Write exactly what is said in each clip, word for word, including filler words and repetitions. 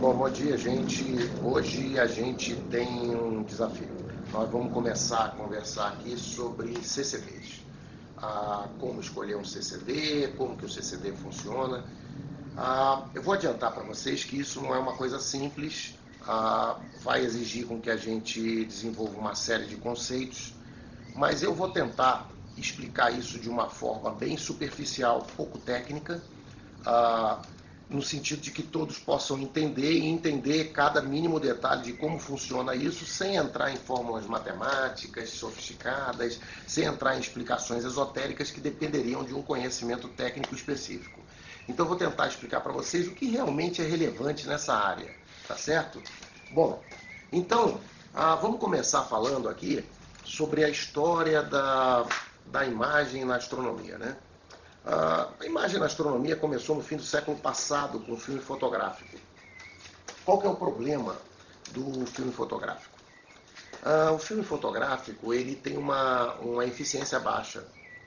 Bom, bom dia, gente. Hoje a gente tem um desafio. Nós vamos começar a conversar aqui sobre C C Ds. Ah, como escolher um C C D, como que o C C D funciona. Ah, eu vou adiantar para vocês que isso não é uma coisa simples. Ah, vai exigir com que a gente desenvolva uma série de conceitos, mas eu vou tentar explicar isso de uma forma bem superficial, pouco técnica, ah, no sentido de que todos possam entender e entender cada mínimo detalhe de como funciona isso, sem entrar em fórmulas matemáticas sofisticadas, sem entrar em explicações esotéricas que dependeriam de um conhecimento técnico específico. Então, eu vou tentar explicar para vocês o que realmente é relevante nessa área, tá certo? Bom, então, ah, vamos começar falando aqui sobre a história da, da imagem na astronomia, né? A imagem na astronomia começou no fim do século passado com o filme fotográfico. Qual que é o problema do filme fotográfico? Ah, o filme fotográfico ele tem uma, uma eficiência baixa.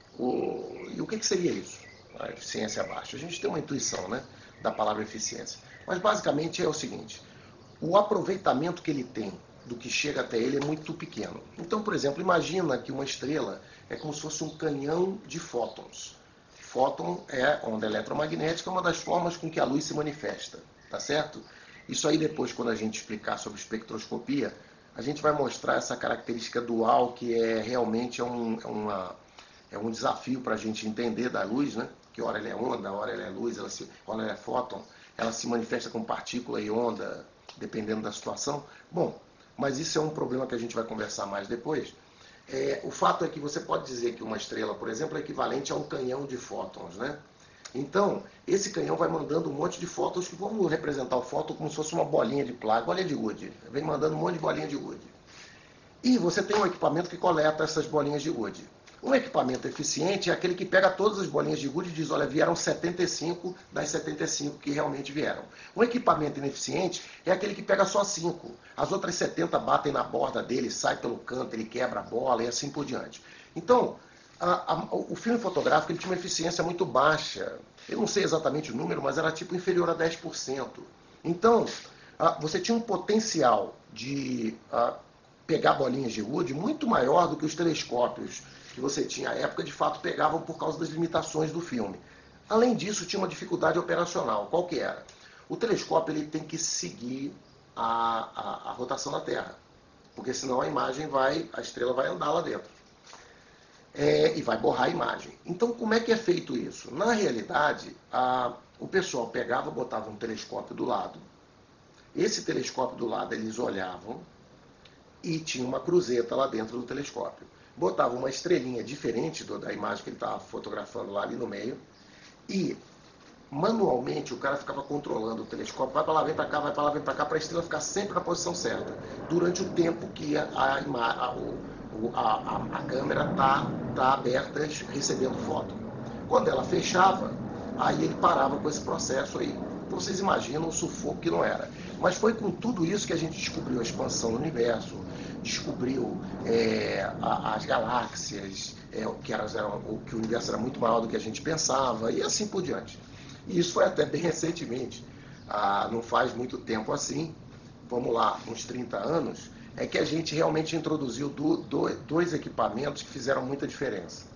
O, e o que, que seria isso? A eficiência baixa. A gente tem uma intuição, né, da palavra eficiência. Mas basicamente é o seguinte: o aproveitamento que ele tem do que chega até ele é muito pequeno. Então, por exemplo, imagina que uma estrela é como se fosse um canhão de fótons. Fóton é onda eletromagnética, uma das formas com que a luz se manifesta, tá certo? Isso aí depois, quando a gente explicar sobre espectroscopia, a gente vai mostrar essa característica dual que é realmente é um, é uma, é um desafio para a gente entender da luz, né? Que hora ela é onda, hora ela é luz, ela se, hora ela é fóton, ela se manifesta como partícula e onda, dependendo da situação. Bom, mas isso é um problema que a gente vai conversar mais depois. É, o fato é que você pode dizer que uma estrela, por exemplo, é equivalente a um canhão de fótons, né? Então, esse canhão vai mandando um monte de fótons que vamos representar o fóton como se fosse uma bolinha de plasma, bolinha de gude. Vem mandando um monte de bolinha de gude. E você tem um equipamento que coleta essas bolinhas de gude. Um equipamento eficiente é aquele que pega todas as bolinhas de gude e diz, olha, vieram setenta e cinco das setenta e cinco que realmente vieram. Um equipamento ineficiente é aquele que pega só cinco. As outras setenta batem na borda dele, sai pelo canto, ele quebra a bola e assim por diante. Então, a, a, o filme fotográfico ele tinha uma eficiência muito baixa. Eu não sei exatamente o número, mas era tipo inferior a dez por cento. Então, a, você tinha um potencial de a, pegar bolinhas de gude muito maior do que os telescópios que você tinha à época, de fato, pegavam por causa das limitações do filme. Além disso, tinha uma dificuldade operacional. Qual que era? O telescópio ele tem que seguir a, a, a rotação da Terra, porque senão a imagem vai, a estrela vai andar lá dentro. É, e vai borrar a imagem. Então, como é que é feito isso? Na realidade, a, o pessoal pegava, botava um telescópio do lado. Esse telescópio do lado, eles olhavam e tinha uma cruzeta lá dentro do telescópio. Botava uma estrelinha diferente do, da imagem que ele estava fotografando lá ali no meio e manualmente o cara ficava controlando o telescópio, vai para lá, vem para cá, vai para lá, vem para cá, para a estrela ficar sempre na posição certa, durante o tempo que a, a, a, a, a câmera está tá aberta recebendo foto. Quando ela fechava, aí ele parava com esse processo aí. Então vocês imaginam o sufoco que não era. Mas foi com tudo isso que a gente descobriu a expansão do universo, descobriu é, a, as galáxias, é, que, elas eram, que o universo era muito maior do que a gente pensava, e assim por diante. E isso foi até bem recentemente, ah, não faz muito tempo assim, vamos lá, uns trinta anos, é que a gente realmente introduziu do, do, dois equipamentos que fizeram muita diferença.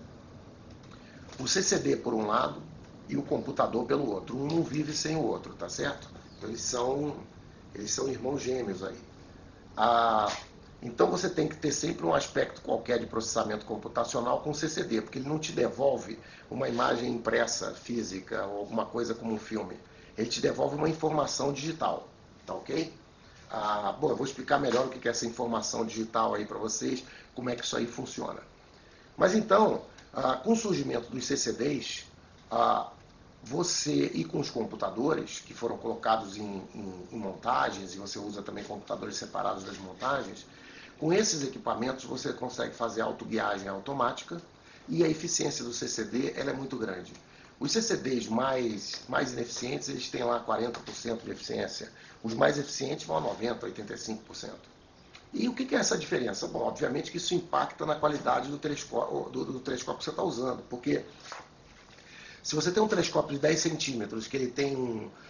O C C D por um lado e o computador pelo outro. Um não vive sem o outro, tá certo? Eles são, eles são irmãos gêmeos aí. Ah, então você tem que ter sempre um aspecto qualquer de processamento computacional com o C C D, porque ele não te devolve uma imagem impressa, física, ou alguma coisa como um filme. Ele te devolve uma informação digital, tá ok? Ah, bom, eu vou explicar melhor o que é essa informação digital aí para vocês, como é que isso aí funciona. Mas então, ah, com o surgimento dos C C Ds, ah, você e com os computadores que foram colocados em, em, em montagens, e você usa também computadores separados das montagens, com esses equipamentos você consegue fazer autoguiagem automática e a eficiência do C C D ela é muito grande. Os C C Ds mais, mais ineficientes, eles têm lá quarenta por cento de eficiência. Os mais eficientes vão a noventa por cento, oitenta e cinco por cento. E o que é essa diferença? Bom, obviamente que isso impacta na qualidade do telescópio, do, do telescópio que você está usando, porque se você tem um telescópio de dez centímetros, que ele tem um,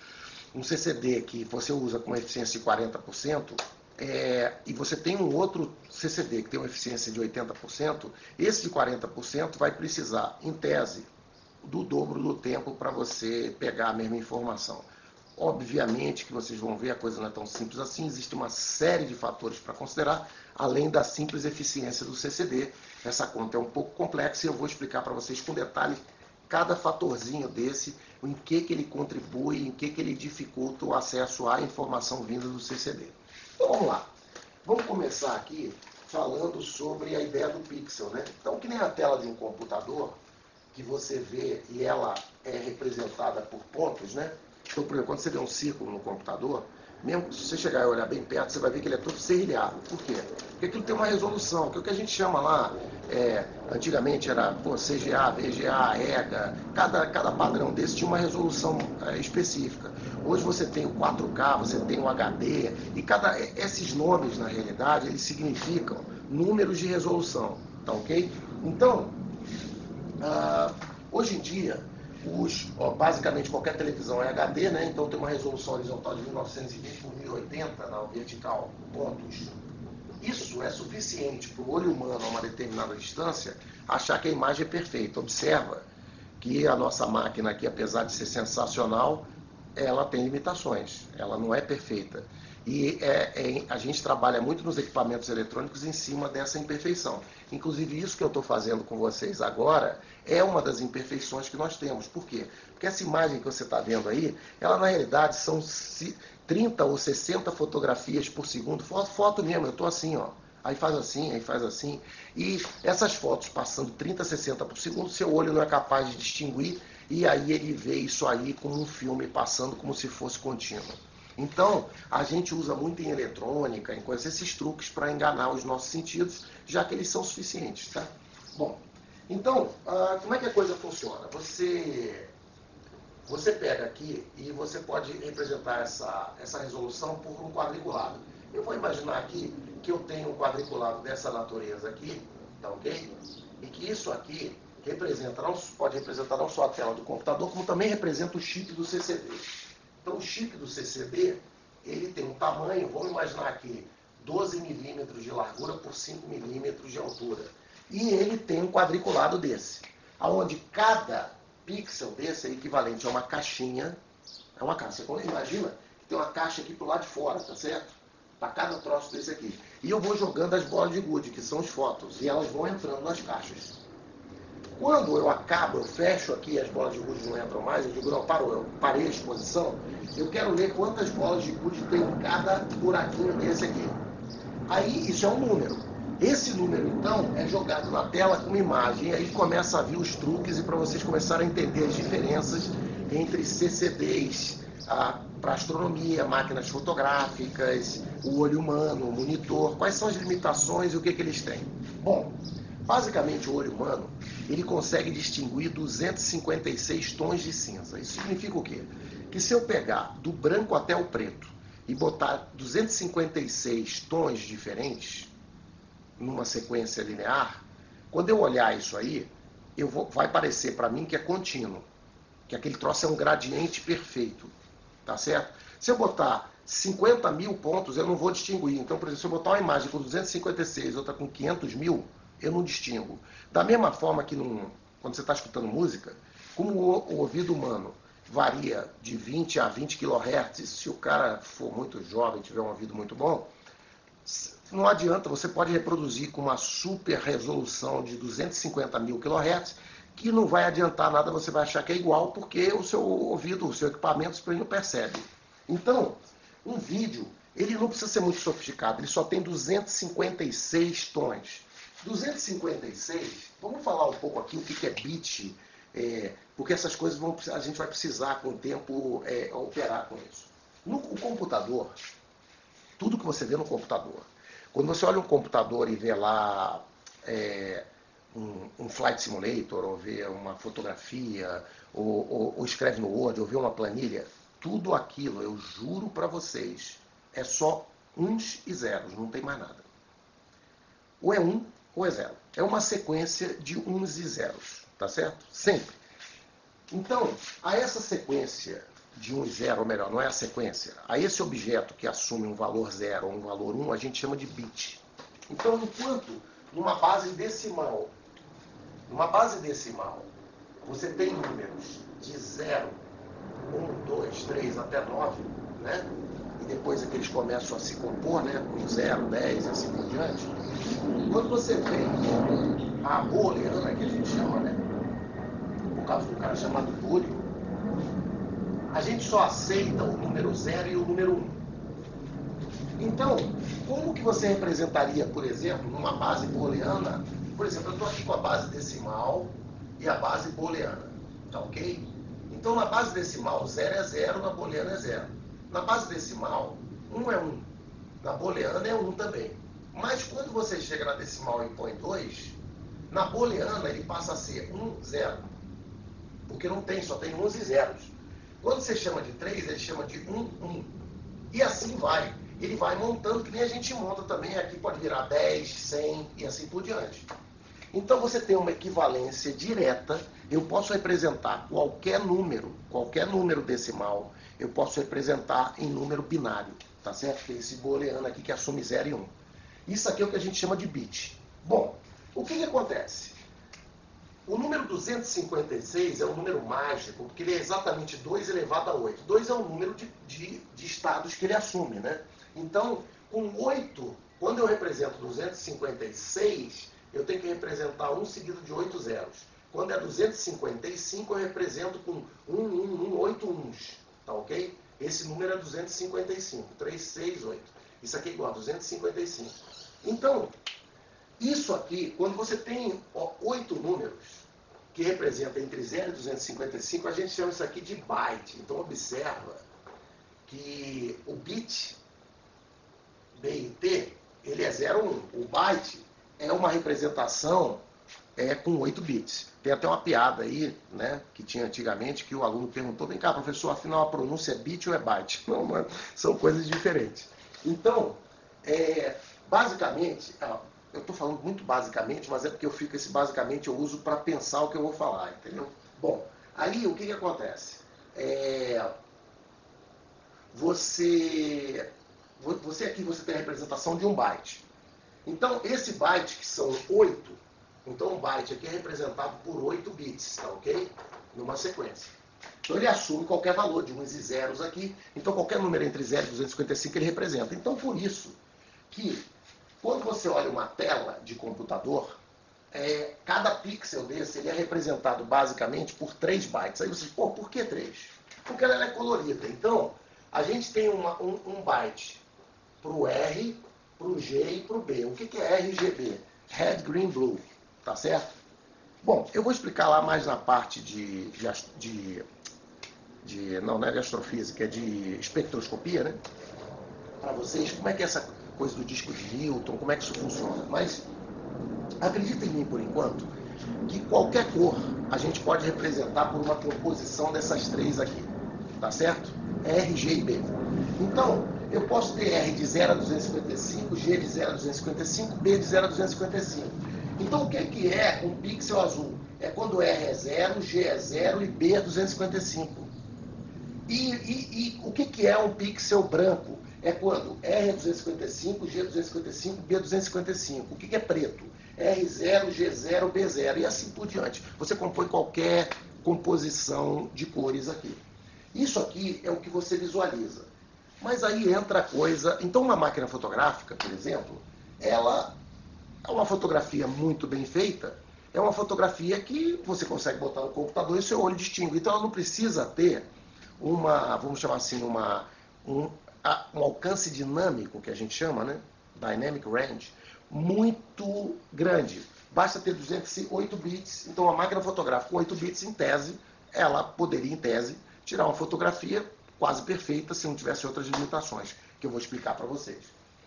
um C C D que você usa com eficiência de quarenta por cento, é, e você tem um outro C C D que tem uma eficiência de oitenta por cento, esse de quarenta por cento vai precisar, em tese, do dobro do tempo para você pegar a mesma informação. Obviamente que vocês vão ver, a coisa não é tão simples assim, existe uma série de fatores para considerar, além da simples eficiência do C C D. Essa conta é um pouco complexa e eu vou explicar para vocês com detalhe cada fatorzinho desse, em que, que ele contribui, em que, que ele dificulta o acesso à informação vinda do C C D. Então vamos lá. Vamos começar aqui falando sobre a ideia do pixel, né? Então, que nem a tela de um computador, que você vê e ela é representada por pontos, né? Então, por exemplo, quando você vê um círculo no computador, mesmo se você chegar e olhar bem perto, você vai ver que ele é todo serrilhado. Por quê? Porque aquilo tem uma resolução, que é o que a gente chama lá, é, antigamente era pô, C G A, V G A, E G A, cada, cada padrão desse tinha uma resolução é, específica. Hoje você tem o quatro K, você tem o H D, e cada, esses nomes, na realidade, eles significam números de resolução, tá ok? Então, ah, hoje em dia, Os, ó, basicamente qualquer televisão é H D, né? Então tem uma resolução horizontal de mil novecentos e vinte por mil e oitenta, na vertical, pontos. Isso é suficiente para o olho humano, a uma determinada distância, achar que a imagem é perfeita. Observa que a nossa máquina aqui, apesar de ser sensacional, ela tem limitações, ela não é perfeita. E é, é, a gente trabalha muito nos equipamentos eletrônicos em cima dessa imperfeição. Inclusive, isso que eu estou fazendo com vocês agora é uma das imperfeições que nós temos. Por quê? Porque essa imagem que você está vendo aí, ela na realidade são trinta ou sessenta fotografias por segundo. Foto, foto mesmo, eu estou assim, ó. Aí faz assim, aí faz assim. E essas fotos passando trinta, sessenta por segundo, seu olho não é capaz de distinguir, e aí ele vê isso aí como um filme passando como se fosse contínuo. Então, a gente usa muito em eletrônica, em coisas, esses truques para enganar os nossos sentidos, já que eles são suficientes, tá? Bom, então, ah, como é que a coisa funciona? Você, você pega aqui e você pode representar essa, essa resolução por um quadriculado. Eu vou imaginar aqui que eu tenho um quadriculado dessa natureza aqui, tá ok? E que isso aqui representa, não, pode representar não só a tela do computador, como também representa o chip do C C D. Então, o chip do C C D, ele tem um tamanho, vamos imaginar aqui, doze milímetros de largura por cinco milímetros de altura. E ele tem um quadriculado desse, onde cada pixel desse é equivalente a uma caixinha. É uma caixa. Você imagina que tem uma caixa aqui pro lado de fora, tá certo? Para cada troço desse aqui. E eu vou jogando as bolas de gude, que são os fótons, e elas vão entrando nas caixas. Quando eu acabo, eu fecho aqui, as bolas de gude não entram mais, eu digo, não, parou, eu parei a exposição, eu quero ler quantas bolas de gude tem em cada buraquinho desse aqui. Aí, isso é um número. Esse número, então, é jogado na tela com imagem, e aí começa a vir os truques, e para vocês começarem a entender as diferenças entre C C Ds, para astronomia, máquinas fotográficas, o olho humano, o monitor, quais são as limitações e o que, que eles têm. Bom, basicamente o olho humano, ele consegue distinguir duzentos e cinquenta e seis tons de cinza. Isso significa o quê? Que se eu pegar do branco até o preto e botar duzentos e cinquenta e seis tons diferentes numa sequência linear, quando eu olhar isso aí, eu vou, vai parecer para mim que é contínuo, que aquele troço é um gradiente perfeito, tá certo? Se eu botar cinquenta mil pontos, eu não vou distinguir. Então, por exemplo, se eu botar uma imagem com duzentos e cinquenta e seis, outra com quinhentos mil, eu não distingo. Da mesma forma que num, quando você está escutando música, como o, o ouvido humano varia de vinte a vinte quilohertz, se o cara for muito jovem, tiver um ouvido muito bom, não adianta, você pode reproduzir com uma super resolução de duzentos e cinquenta mil quilohertz, que não vai adiantar nada, você vai achar que é igual, porque o seu ouvido, o seu equipamento, não percebe. Então, um vídeo, ele não precisa ser muito sofisticado, ele só tem duzentos e cinquenta e seis tons. duzentos e cinquenta e seis, vamos falar um pouco aqui o que é bit, é, porque essas coisas vão, a gente vai precisar com o tempo é, operar com isso. No o computador, tudo que você vê no computador, quando você olha um computador e vê lá é, um, um Flight Simulator, ou vê uma fotografia, ou, ou, ou escreve no Word, ou vê uma planilha, tudo aquilo, eu juro para vocês, é só uns e zeros, não tem mais nada. Ou é um ou é zero. É uma sequência de uns e zeros, tá certo? Sempre. Então, a essa sequência de um e zero, ou melhor, não é a sequência. A esse objeto que assume um valor zero ou um valor um, a gente chama de bit. Então, enquanto numa base decimal, numa base decimal, você tem números de zero, um, dois, três até nove, né? E depois é que eles começam a se compor, né? Com zero, dez e assim por diante. Quando você tem a booleana, que a gente chama, né? Por causa do cara chamado Boolean, a gente só aceita o número zero e o número um. Então, como que você representaria, por exemplo, numa base booleana? Por exemplo, eu estou aqui com a base decimal e a base booleana, tá ok? Então, na base decimal, zero é zero, na booleana é zero. Na base decimal, um é um. Na booleana é um também. Mas quando você chega na decimal e põe dois, na booleana ele passa a ser um, zero. Porque não tem, só tem uns e zeros. Quando você chama de três, ele chama de um, um. E assim vai. Ele vai montando, que nem a gente monta também. Aqui pode virar dez, cem e assim por diante. Então você tem uma equivalência direta. Eu posso representar qualquer número, qualquer número decimal, eu posso representar em número binário. Tá certo? Que é esse booleano aqui que assume zero e um. Isso aqui é o que a gente chama de bit. Bom, o que, que acontece? O número duzentos e cinquenta e seis é um número mágico, porque ele é exatamente dois elevado a oito. dois é o número de, de, de estados que ele assume, né? Então, com oito, quando eu represento duzentos e cinquenta e seis, eu tenho que representar um seguido de oito zeros. Quando é duzentos e cinquenta e cinco, eu represento com um, um, um, oito uns. Tá ok? Esse número é duzentos e cinquenta e cinco. três, seis, oito. Isso aqui é igual a duzentos e cinquenta e cinco. Então, isso aqui, quando você tem oito números que representam entre zero e duzentos e cinquenta e cinco, a gente chama isso aqui de byte. Então, observa que o bit, B I T, ele é zero, um. O byte é uma representação é, com oito bits. Tem até uma piada aí, né, que tinha antigamente, que o aluno perguntou, vem cá, professor, afinal a pronúncia é bit ou é byte? Não, não, são coisas diferentes. Então, é, basicamente, eu estou falando muito basicamente, mas é porque eu fico esse basicamente, eu uso para pensar o que eu vou falar, entendeu? Bom, aí o que, que acontece? É, você, você aqui você tem a representação de um byte. Então, esse byte, que são oito, então um byte aqui é representado por oito bits, tá ok? Numa sequência. Então ele assume qualquer valor de uns e zeros aqui. Então qualquer número entre zero e duzentos e cinquenta e cinco ele representa. Então por isso que quando você olha uma tela de computador, é, cada pixel desse ele é representado basicamente por três bytes. Aí você diz, pô, por que três? Porque ela é colorida. Então a gente tem uma, um, um byte para o R, para o G e para o B. O que, que é R G B? Red, Green, Blue. Tá certo? Bom, eu vou explicar lá mais na parte de, de, de, de não, não é de astrofísica, é de espectroscopia, né? Para vocês, como é que é essa coisa do disco de Newton, como é que isso funciona. Mas acredita em mim, por enquanto, que qualquer cor a gente pode representar por uma composição dessas três aqui. Tá certo? R, G e B. Então, eu posso ter R de zero a duzentos e cinquenta e cinco, G de zero a duzentos e cinquenta e cinco, B de zero a duzentos e cinquenta e cinco. Então, o que, que é um pixel azul? É quando R é zero, G é zero e B é duzentos e cinquenta e cinco. E, e, e o que, que é um pixel branco? É quando R é duzentos e cinquenta e cinco, G é duzentos e cinquenta e cinco, B é duzentos e cinquenta e cinco. O que, que é preto? R zero, G zero, B zero e assim por diante. Você compõe qualquer composição de cores aqui. Isso aqui é o que você visualiza. Mas aí entra a coisa... Então, uma máquina fotográfica, por exemplo, ela... é uma fotografia muito bem feita, é uma fotografia que você consegue botar no computador e seu olho distingue. Então ela não precisa ter uma, vamos chamar assim, uma, um, um alcance dinâmico, que a gente chama, né? Dynamic Range, muito grande. Basta ter duzentos e oito bits, então a máquina fotográfica com oito bits, em tese, ela poderia, em tese, tirar uma fotografia quase perfeita se não tivesse outras limitações, que eu vou explicar para vocês.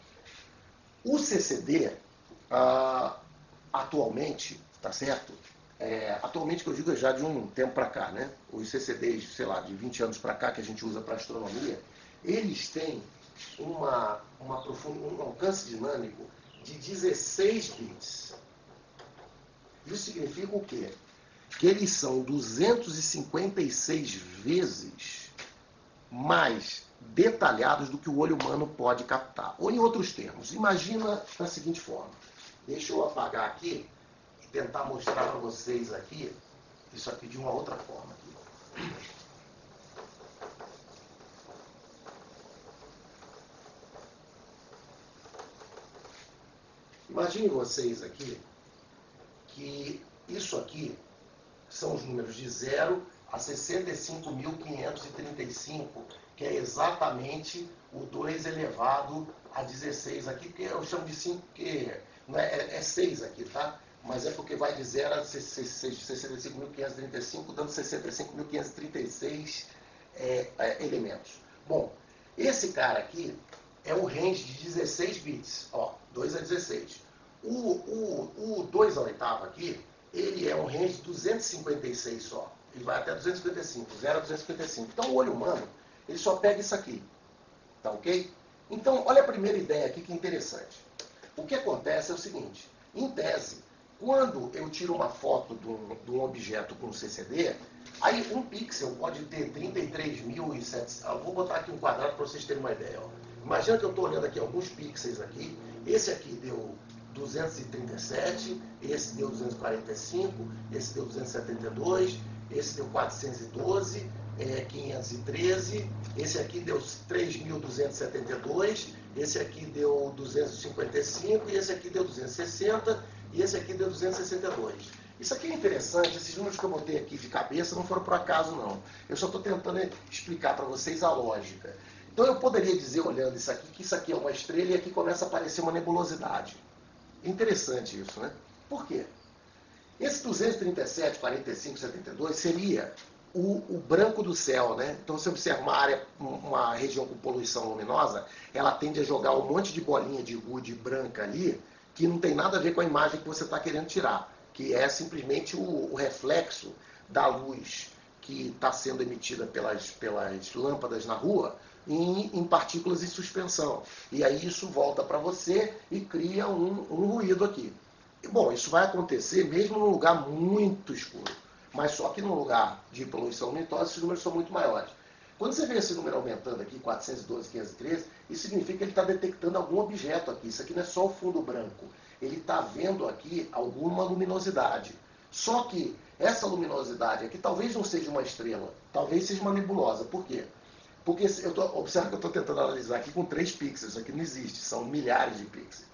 O C C D... Uh, atualmente, tá certo? É, atualmente, que eu digo é já de um tempo para cá, né? Os C C Ds, sei lá, de vinte anos para cá, que a gente usa para astronomia, eles têm uma, uma profund... um alcance dinâmico de dezesseis bits. Isso significa o quê? Que eles são duzentos e cinquenta e seis vezes mais detalhados do que o olho humano pode captar. Ou, em outros termos, imagina da seguinte forma. Deixa eu apagar aqui e tentar mostrar para vocês aqui, isso aqui de uma outra forma. Aqui. Imagine vocês aqui que isso aqui são os números de zero a sessenta e cinco mil quinhentos e trinta e cinco, que é exatamente o dois elevado a dezesseis aqui, que eu chamo de cinco, porque não é, é, é seis aqui, tá? Mas é porque vai de zero a sessenta e cinco mil quinhentos e trinta e cinco, dando sessenta e cinco mil quinhentos e trinta e seis é, é, elementos. Bom, esse cara aqui é o range de dezesseis bits, ó, dois a dezesseis. O, o, o dois a oitava aqui, ele é um range de duzentos e cinquenta e seis só. Ele vai até duzentos e cinquenta e cinco, zero a duzentos e cinquenta e cinco. Então o olho humano, ele só pega isso aqui. Tá ok? Então, olha a primeira ideia aqui que é interessante. O que acontece é o seguinte, em tese, quando eu tiro uma foto de um, de um objeto com C C D, aí um pixel pode ter trinta e três mil e setecentos. Eu vou botar aqui um quadrado para vocês terem uma ideia. Ó. Imagina que eu estou olhando aqui alguns pixels aqui. Esse aqui deu duzentos e trinta e sete, esse deu duzentos e quarenta e cinco, esse deu duzentos e setenta e dois, esse deu quatrocentos e doze, é, quinhentos e treze, esse aqui deu três mil duzentos e setenta e dois, esse aqui deu duzentos e cinquenta e cinco, e esse aqui deu duzentos e sessenta, e esse aqui deu duzentos e sessenta e dois. Isso aqui é interessante, esses números que eu botei aqui de cabeça não foram por acaso não. Eu só estou tentando explicar para vocês a lógica. Então eu poderia dizer, olhando isso aqui, que isso aqui é uma estrela e aqui começa a aparecer uma nebulosidade. Interessante isso, né? Por quê? Esse duzentos e trinta e sete, quarenta e cinco, setenta e dois seria o, o branco do céu, né? Então, se você observa uma área, uma região com poluição luminosa, ela tende a jogar um monte de bolinha de gude branca ali, que não tem nada a ver com a imagem que você está querendo tirar, que é simplesmente o, o reflexo da luz que está sendo emitida pelas, pelas lâmpadas na rua, Em, em partículas em suspensão. E aí isso volta para você e cria um, um ruído aqui. E, bom, isso vai acontecer mesmo num lugar muito escuro. Mas só que num lugar de poluição luminosa, esses números são muito maiores. Quando você vê esse número aumentando aqui, quatrocentos e doze, quinhentos e treze, isso significa que ele está detectando algum objeto aqui. Isso aqui não é só o fundo branco. Ele está vendo aqui alguma luminosidade. Só que essa luminosidade aqui talvez não seja uma estrela, talvez seja uma nebulosa. Por quê? Porque eu tô, observa que eu estou tentando analisar aqui com três pixels, isso aqui não existe, são milhares de pixels.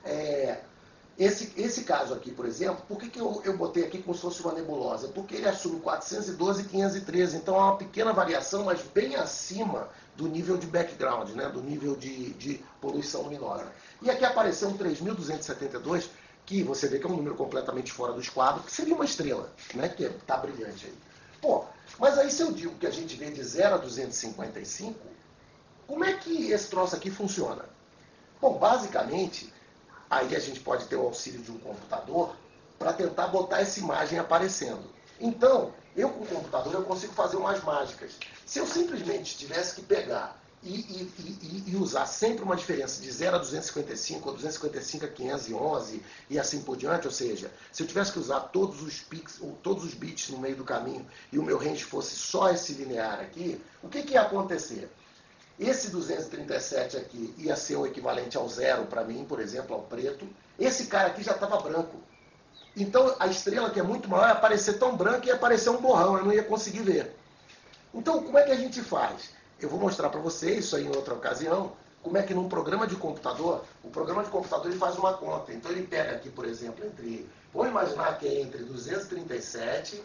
É, esse, esse caso aqui, por exemplo, por que, que eu, eu botei aqui como se fosse uma nebulosa? Porque ele assume quatrocentos e doze e quinhentos e treze, então há uma pequena variação, mas bem acima do nível de background, né, do nível de, de poluição luminosa. E aqui apareceu um três mil duzentos e setenta e dois, que você vê que é um número completamente fora do esquadro, que seria uma estrela, né, que está brilhante aí. Pô, mas aí se eu digo que a gente vê de zero a duzentos e cinquenta e cinco, como é que esse troço aqui funciona? Bom, basicamente, aí a gente pode ter o auxílio de um computador para tentar botar essa imagem aparecendo. Então, eu com o computador eu consigo fazer umas mágicas. Se eu simplesmente tivesse que pegar e, e, e, e usar sempre uma diferença de zero a duzentos e cinquenta e cinco, ou duzentos e cinquenta e cinco a quinhentos e onze e assim por diante, ou seja, se eu tivesse que usar todos os, pix, ou todos os bits no meio do caminho e o meu range fosse só esse linear aqui, o que, que ia acontecer? Esse duzentos e trinta e sete aqui ia ser o equivalente ao zero para mim, por exemplo, ao preto. Esse cara aqui já estava branco. Então a estrela, que é muito maior, ia aparecer tão branca e ia aparecer um borrão, eu não ia conseguir ver. Então como é que a gente faz? Eu vou mostrar para vocês, isso aí em outra ocasião, como é que num programa de computador, o programa de computador ele faz uma conta. Então ele pega aqui, por exemplo, entre, vamos imaginar que é entre duzentos e trinta e sete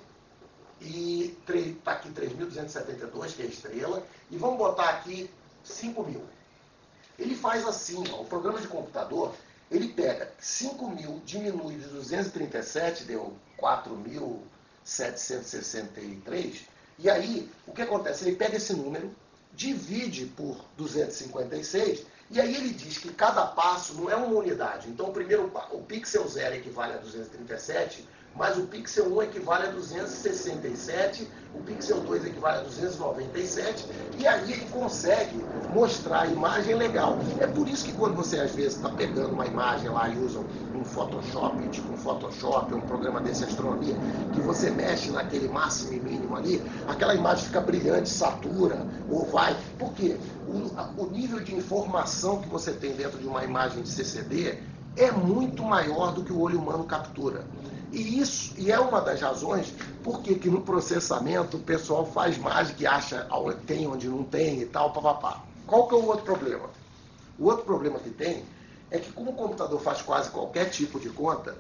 e está aqui três mil duzentos e setenta e dois, que é a estrela, e vamos botar aqui cinco mil. Ele faz assim, ó, o programa de computador, ele pega cinco mil, diminui de duzentos e trinta e sete, deu quatro mil setecentos e sessenta e três, e aí, o que acontece? Ele pega esse número, divide por duzentos e cinquenta e seis, e aí ele diz que cada passo não é uma unidade. Então, o primeiro, o pixel zero equivale a duzentos e trinta e sete, mas o Pixel um equivale a duzentos e sessenta e sete, o Pixel dois equivale a duzentos e noventa e sete, e aí ele consegue mostrar a imagem legal. É por isso que quando você às vezes está pegando uma imagem lá e usa um Photoshop, tipo um Photoshop, um programa desse astronomia, que você mexe naquele máximo e mínimo ali, aquela imagem fica brilhante, satura, ou vai... Por quê? O, o nível de informação que você tem dentro de uma imagem de C C D é muito maior do que o olho humano captura. E isso e é uma das razões por que no processamento o pessoal faz mágica e acha onde tem, onde não tem e tal, papapá. Qual que é o outro problema? O outro problema que tem é que como o computador faz quase qualquer tipo de conta,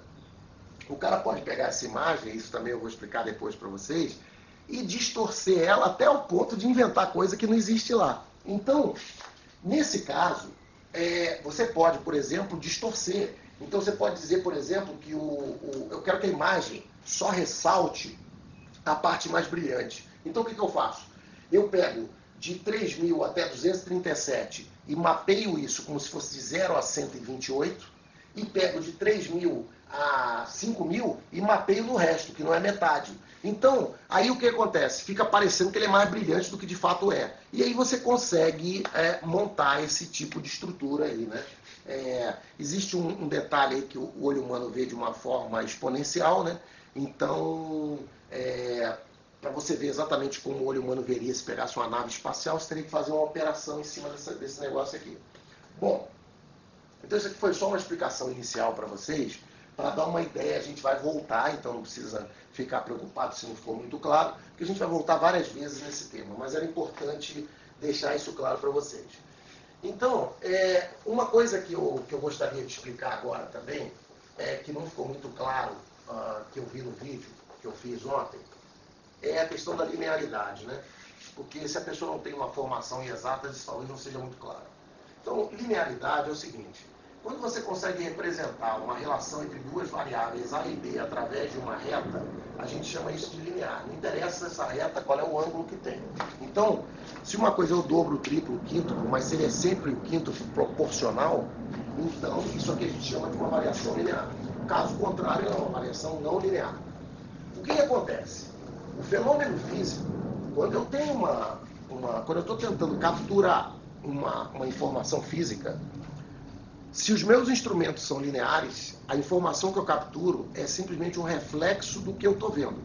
o cara pode pegar essa imagem, isso também eu vou explicar depois para vocês, e distorcer ela até o ponto de inventar coisa que não existe lá. Então, nesse caso, é, você pode, por exemplo, distorcer. Então você pode dizer, por exemplo, que o, o, eu quero que a imagem só ressalte a parte mais brilhante. Então o que, que eu faço? Eu pego de três mil até duzentos e trinta e sete e mapeio isso como se fosse de zero a cento e vinte e oito, e pego de três mil a cinco mil e mapeio no resto, que não é metade. Então, aí o que acontece? Fica parecendo que ele é mais brilhante do que de fato é. E aí você consegue é, montar esse tipo de estrutura aí, né? É, existe um, um detalhe aí que o olho humano vê de uma forma exponencial, né? Então, é, para você ver exatamente como o olho humano veria se pegasse uma nave espacial, você teria que fazer uma operação em cima dessa, desse negócio aqui. Bom, então isso aqui foi só uma explicação inicial para vocês, para dar uma ideia. A gente vai voltar, então não precisa ficar preocupado se não for muito claro, porque a gente vai voltar várias vezes nesse tema, mas era importante deixar isso claro para vocês. Então, é, uma coisa que eu, que eu gostaria de explicar agora também, é, que não ficou muito claro, uh, que eu vi no vídeo que eu fiz ontem, é a questão da linearidade, né? Porque se a pessoa não tem uma formação em exatas, isso talvez não seja muito claro. Então, linearidade é o seguinte: quando você consegue representar uma relação entre duas variáveis A e B através de uma reta, a gente chama isso de linear. Não interessa essa reta, qual é o ângulo que tem. Então, se uma coisa é o dobro, o triplo, o quíntuplo, mas se ele é sempre o quíntuplo proporcional, então isso aqui a gente chama de uma variação linear. Caso contrário, é uma variação não linear. O que, que acontece? O fenômeno físico, quando eu tenho uma, uma quando eu estou tentando capturar uma, uma informação física, se os meus instrumentos são lineares, a informação que eu capturo é simplesmente um reflexo do que eu estou vendo.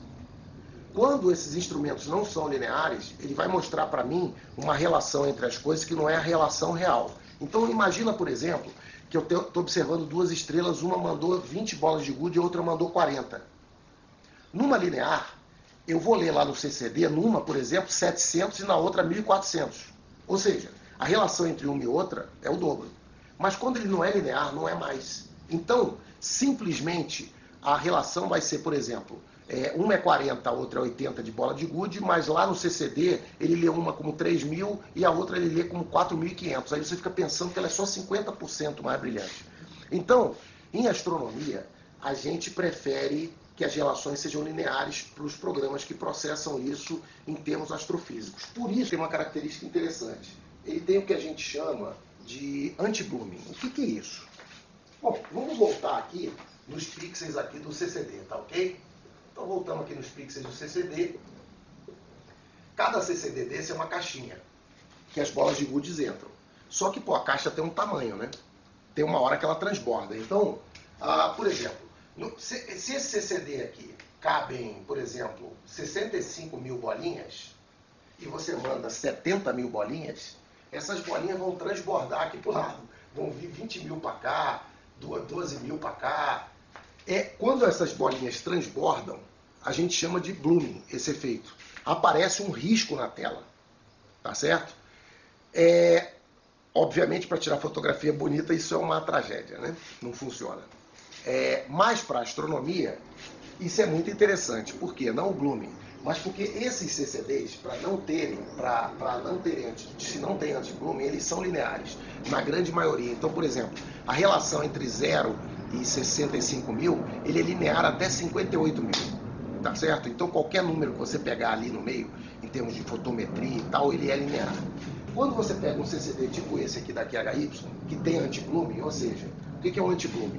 Quando esses instrumentos não são lineares, ele vai mostrar para mim uma relação entre as coisas que não é a relação real. Então imagina, por exemplo, que eu estou observando duas estrelas, uma mandou vinte bolas de gude e a outra mandou quarenta. Numa linear, eu vou ler lá no C C D, numa, por exemplo, setecentos e na outra mil e quatrocentos. Ou seja, a relação entre uma e outra é o dobro. Mas quando ele não é linear, não é mais. Então, simplesmente, a relação vai ser, por exemplo, é, uma é quarenta, a outra é oitenta de bola de gude, mas lá no C C D ele lê uma como três mil e a outra ele lê como quatro mil e quinhentos. Aí você fica pensando que ela é só cinquenta por cento mais brilhante. Então, em astronomia, a gente prefere que as relações sejam lineares para os programas que processam isso em termos astrofísicos. Por isso, tem uma característica interessante. Ele tem o que a gente chama de anti-blooming. O que, que é isso? Bom, vamos voltar aqui nos pixels aqui do C C D, tá ok? Então voltamos aqui nos pixels do C C D. Cada C C D desse é uma caixinha que as bolas de gude entram. Só que, pô, a caixa tem um tamanho, né? Tem uma hora que ela transborda. Então, ah, por exemplo, no, se, se esse C C D aqui cabem, por exemplo, sessenta e cinco mil bolinhas e você manda setenta mil bolinhas, essas bolinhas vão transbordar aqui para o lado. Vão vir vinte mil para cá, doze mil para cá. É, quando essas bolinhas transbordam, a gente chama de blooming, esse efeito. Aparece um risco na tela. Tá certo? É, obviamente, para tirar fotografia bonita, isso é uma tragédia, né? Não funciona. É, mas para astronomia, isso é muito interessante. Por quê? Não o blooming. Mas porque esses C C Ds, para não terem, para não terem, se não tem anti-blooming, eles são lineares, na grande maioria. Então, por exemplo, a relação entre zero e sessenta e cinco mil, ele é linear até cinquenta e oito mil, tá certo? Então, qualquer número que você pegar ali no meio, em termos de fotometria e tal, ele é linear. Quando você pega um C C D tipo esse aqui da Q H Y, que tem anti-blooming, ou seja, o que é um anti-blooming?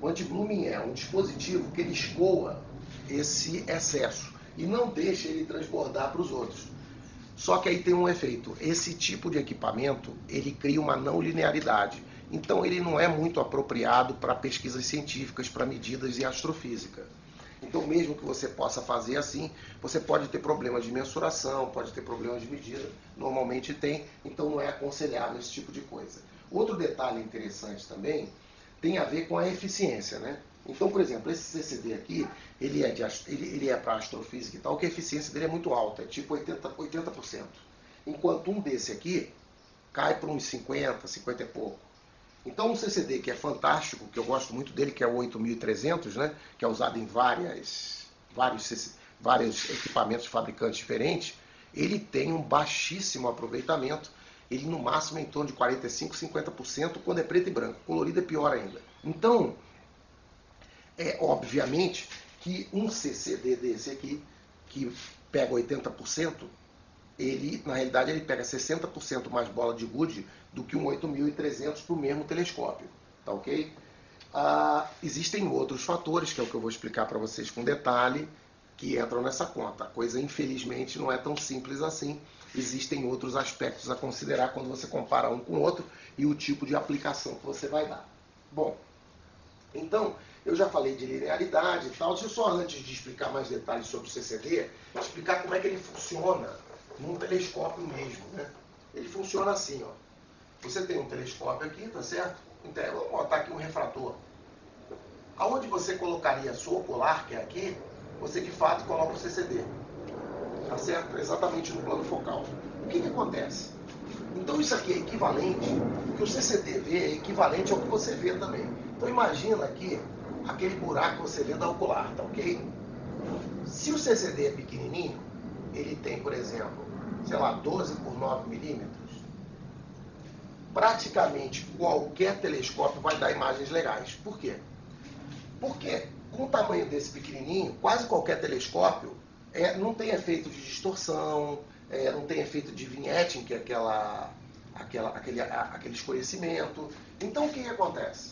O anti-blooming é um dispositivo que ele escoa esse excesso e não deixa ele transbordar para os outros. Só que aí tem um efeito. Esse tipo de equipamento, ele cria uma não linearidade. Então ele não é muito apropriado para pesquisas científicas, para medidas em astrofísica. Então mesmo que você possa fazer assim, você pode ter problemas de mensuração, pode ter problemas de medida, normalmente tem, então não é aconselhável esse tipo de coisa. Outro detalhe interessante também tem a ver com a eficiência, né? Então, por exemplo, esse C C D aqui, ele é, de, ele, ele é para astrofísica e tal, que a eficiência dele é muito alta, é tipo oitenta por cento. Enquanto um desse aqui cai para uns cinquenta, cinquenta e pouco. Então um C C D que é fantástico, que eu gosto muito dele, que é o oito mil e trezentos, né? Que é usado em várias, vários, vários equipamentos de fabricantes diferentes, ele tem um baixíssimo aproveitamento, ele no máximo é em torno de quarenta e cinco, cinquenta por cento, quando é preto e branco, colorido é pior ainda. Então, é obviamente que um C C D desse aqui, que pega oitenta por cento, ele, na realidade, ele pega sessenta por cento mais bola de gude do que um oito mil e trezentos para o mesmo telescópio, tá ok? Ah, existem outros fatores, que é o que eu vou explicar para vocês com detalhe, que entram nessa conta. A coisa, infelizmente, não é tão simples assim. Existem outros aspectos a considerar quando você compara um com o outro e o tipo de aplicação que você vai dar. Bom, então, eu já falei de linearidade e tal. Deixa eu só, antes de explicar mais detalhes sobre o C C D, explicar como é que ele funciona num telescópio mesmo, né? Ele funciona assim, ó. Você tem um telescópio aqui, tá certo? Então, vamos botar aqui um refrator. Aonde você colocaria a sua ocular, que é aqui, você de fato coloca o C C D. Tá certo? Exatamente no plano focal. O que que acontece? Então isso aqui é equivalente, o que o C C D vê é equivalente ao que você vê também. Então imagina aqui aquele buraco que você vê da ocular, tá ok? Se o C C D é pequenininho, ele tem, por exemplo, sei lá, doze por nove milímetros, praticamente qualquer telescópio vai dar imagens legais. Por quê? Porque com o tamanho desse pequenininho, quase qualquer telescópio é, não tem efeito de distorção, é, não tem efeito de vignetting, que é aquela, aquela, aquele, aquele escurecimento. Então o que, que acontece?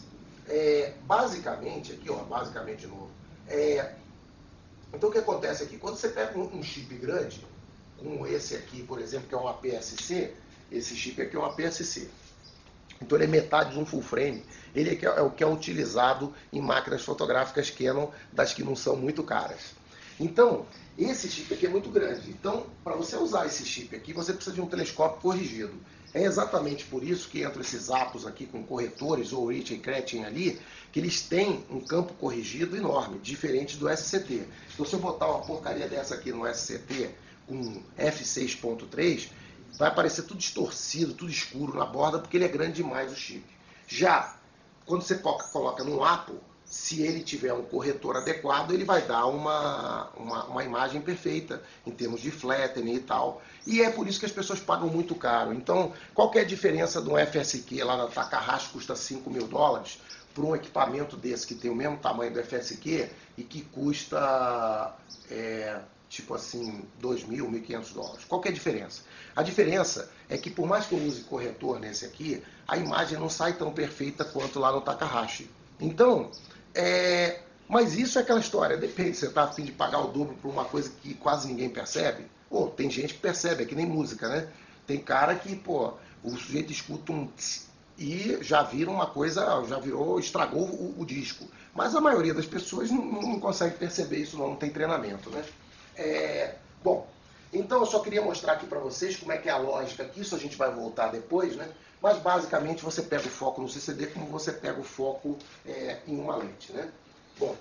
É, basicamente, aqui ó, basicamente de novo, é, então o que acontece aqui? Quando você pega um, um chip grande, como esse aqui, por exemplo, que é um A P S C, esse chip aqui é um A P S C. Então ele é metade de um full frame. Ele é o que é utilizado em máquinas fotográficas Canon, das que não são muito caras. Então, esse chip aqui é muito grande. Então, para você usar esse chip aqui, você precisa de um telescópio corrigido. É exatamente por isso que entram esses apos aqui com corretores, ou Ritchie e Chrétien ali, que eles têm um campo corrigido enorme, diferente do S C T. Então, se eu botar uma porcaria dessa aqui no S C T com F seis ponto três, vai aparecer tudo distorcido, tudo escuro na borda, porque ele é grande demais o chip. Já, quando você coloca num apo, se ele tiver um corretor adequado, ele vai dar uma, uma, uma imagem perfeita, em termos de flattening e tal. E é por isso que as pessoas pagam muito caro. Então, qual que é a diferença de um F S Q lá na Takahashi, custa cinco mil dólares, para um equipamento desse que tem o mesmo tamanho do F S Q e que custa, é, tipo assim, dois mil, mil e quinhentos dólares? Qual que é a diferença? A diferença é que, por mais que eu use corretor nesse aqui, a imagem não sai tão perfeita quanto lá no Takahashi. Então, é, mas isso é aquela história, depende, você está a fim de pagar o dobro por uma coisa que quase ninguém percebe? Pô, tem gente que percebe, é que nem música, né? Tem cara que, pô, o sujeito escuta um tss, e já vira uma coisa, já virou, estragou o, o disco. Mas a maioria das pessoas não, não consegue perceber isso, não, não tem treinamento, né? É, bom, então eu só queria mostrar aqui para vocês como é que é a lógica aqui, isso a gente vai voltar depois, né? Mas basicamente você pega o foco no C C D como você pega o foco é, em uma lente, né? Bom,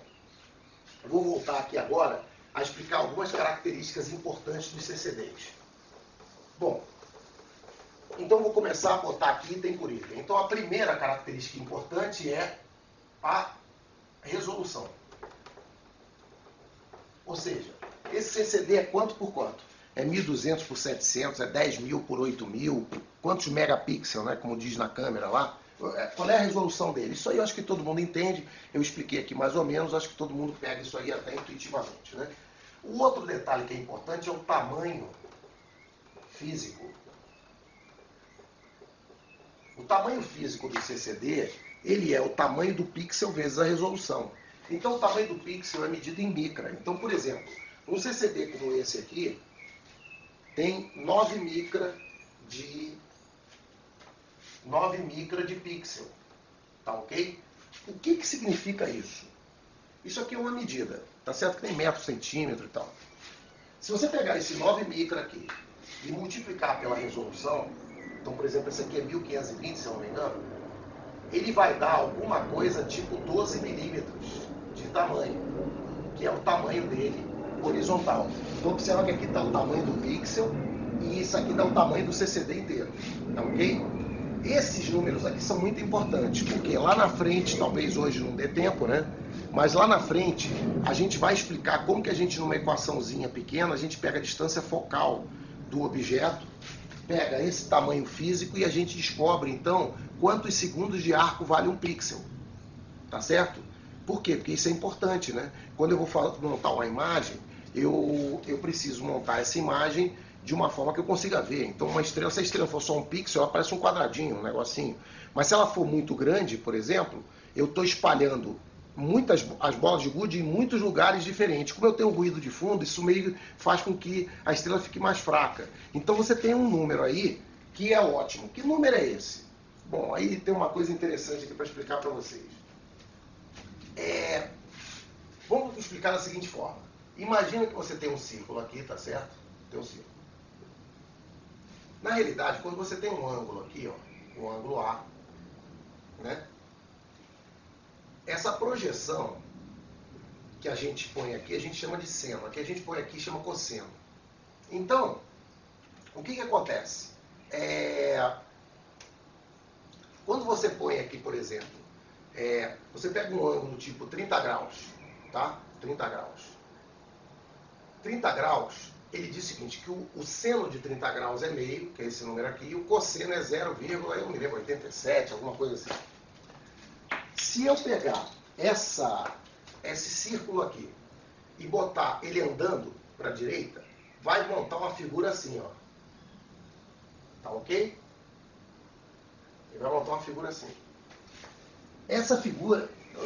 eu vou voltar aqui agora a explicar algumas características importantes dos C C Ds. Bom, então eu vou começar a botar aqui item por item. Então a primeira característica importante é a resolução. Ou seja, esse C C D é quanto por quanto? É mil e duzentos por setecentos, é dez mil por oito mil, quantos megapixels, né, como diz na câmera lá? Qual é a resolução dele? Isso aí eu acho que todo mundo entende, eu expliquei aqui mais ou menos, acho que todo mundo pega isso aí até intuitivamente, né? O outro detalhe que é importante é o tamanho físico. O tamanho físico do C C D ele é o tamanho do pixel vezes a resolução. Então o tamanho do pixel é medido em micra. Então, por exemplo, um C C D como esse aqui tem nove micra de nove micra de pixel. Tá ok? O que que significa isso? Isso aqui é uma medida, tá certo? Que tem metro, centímetro e tal. Se você pegar esse nove micra aqui e multiplicar pela resolução, então, por exemplo, esse aqui é mil quinhentos e vinte, se eu não me engano, ele vai dar alguma coisa tipo doze milímetros de tamanho, que é o tamanho dele horizontal. Então, observa que aqui está o tamanho do pixel e isso aqui dá o tamanho do C C D inteiro, tá ok? Esses números aqui são muito importantes, porque lá na frente, talvez hoje não dê tempo, né? Mas lá na frente, a gente vai explicar como que a gente, numa equaçãozinha pequena, a gente pega a distância focal do objeto, pega esse tamanho físico e a gente descobre, então, quantos segundos de arco vale um pixel. Tá certo? Por quê? Porque isso é importante, né? Quando eu vou montar uma imagem, eu, eu preciso montar essa imagem de uma forma que eu consiga ver. Então, uma estrela, se a estrela for só um pixel, ela parece um quadradinho, um negocinho. Mas se ela for muito grande, por exemplo, eu estou espalhando muitas as bolas de gude em muitos lugares diferentes. Como eu tenho ruído de fundo, isso meio faz com que a estrela fique mais fraca. Então você tem um número aí que é ótimo. Que número é esse? Bom, aí tem uma coisa interessante aqui para explicar para vocês. É... Vamos explicar da seguinte forma. Imagina que você tem um círculo aqui, tá certo? Tem um círculo. Na realidade, quando você tem um ângulo aqui, ó, um ângulo A, né? Essa projeção que a gente põe aqui, a gente chama de seno. A que a gente põe aqui chama cosseno. Então, o que que acontece? É... Quando você põe aqui, por exemplo, é... você pega um ângulo tipo trinta graus, tá? trinta graus. trinta graus, ele diz o seguinte, que o, o seno de trinta graus é meio, que é esse número aqui, e o cosseno é zero, eu não me lembro, oitenta e sete, alguma coisa assim. Se eu pegar essa, esse círculo aqui e botar ele andando para a direita, vai montar uma figura assim, ó. Tá ok? Ele vai montar uma figura assim. Essa figura...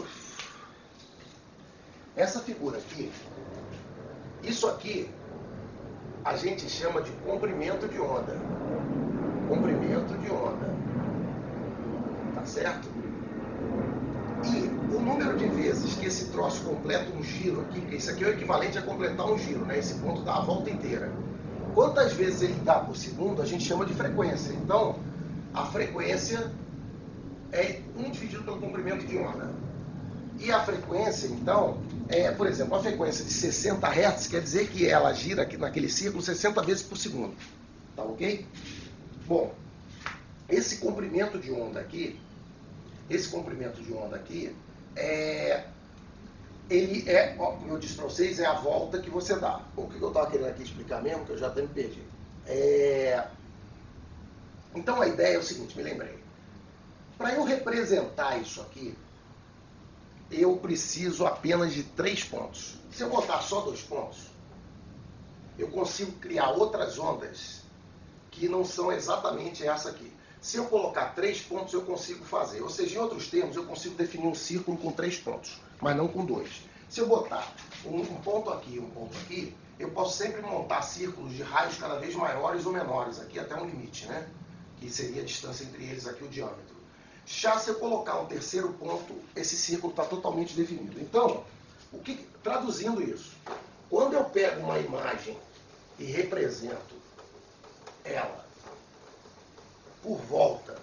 Essa figura aqui, isso aqui, a gente chama de comprimento de onda. Comprimento de onda. Tá certo? E o número de vezes que esse troço completa um giro aqui, que isso aqui é o equivalente a completar um giro, né? Esse ponto dá a volta inteira. Quantas vezes ele dá por segundo, a gente chama de frequência. Então, a frequência é um dividido pelo comprimento de onda. E a frequência, então, é, por exemplo, a frequência de sessenta hertz quer dizer que ela gira aqui naquele círculo sessenta vezes por segundo. Tá ok? Bom, esse comprimento de onda aqui, esse comprimento de onda aqui, é, ele é, ó, como eu disse para vocês, é a volta que você dá. O que eu estava querendo aqui explicar mesmo, que eu já até me perdi. É, então a ideia é o seguinte, me lembrei. Para eu representar isso aqui, eu preciso apenas de três pontos. Se eu botar só dois pontos, eu consigo criar outras ondas que não são exatamente essa aqui. Se eu colocar três pontos, eu consigo fazer. Ou seja, em outros termos, eu consigo definir um círculo com três pontos, mas não com dois. Se eu botar um, um ponto aqui e um ponto aqui, eu posso sempre montar círculos de raios cada vez maiores ou menores, aqui até um limite, né? Que seria a distância entre eles aqui, o diâmetro. Já se eu colocar um terceiro ponto, esse círculo está totalmente definido. Então, o que, traduzindo isso, quando eu pego uma imagem e represento ela por volta,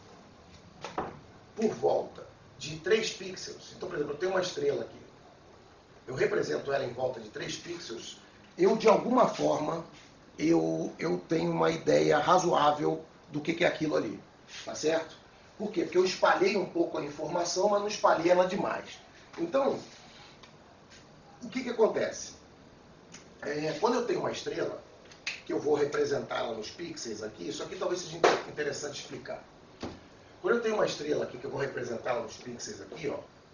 por volta de três pixels, então, por exemplo, eu tenho uma estrela aqui, eu represento ela em volta de três pixels, eu, de alguma forma, eu, eu tenho uma ideia razoável do que, que é aquilo ali, tá certo? Por quê? Porque eu espalhei um pouco a informação, mas não espalhei ela demais. Então, o que, que acontece? É, quando eu tenho uma estrela, que eu vou representá-la nos pixels aqui, isso aqui talvez seja interessante explicar. Quando eu tenho uma estrela aqui, que eu vou representá-la nos pixels aqui, ó.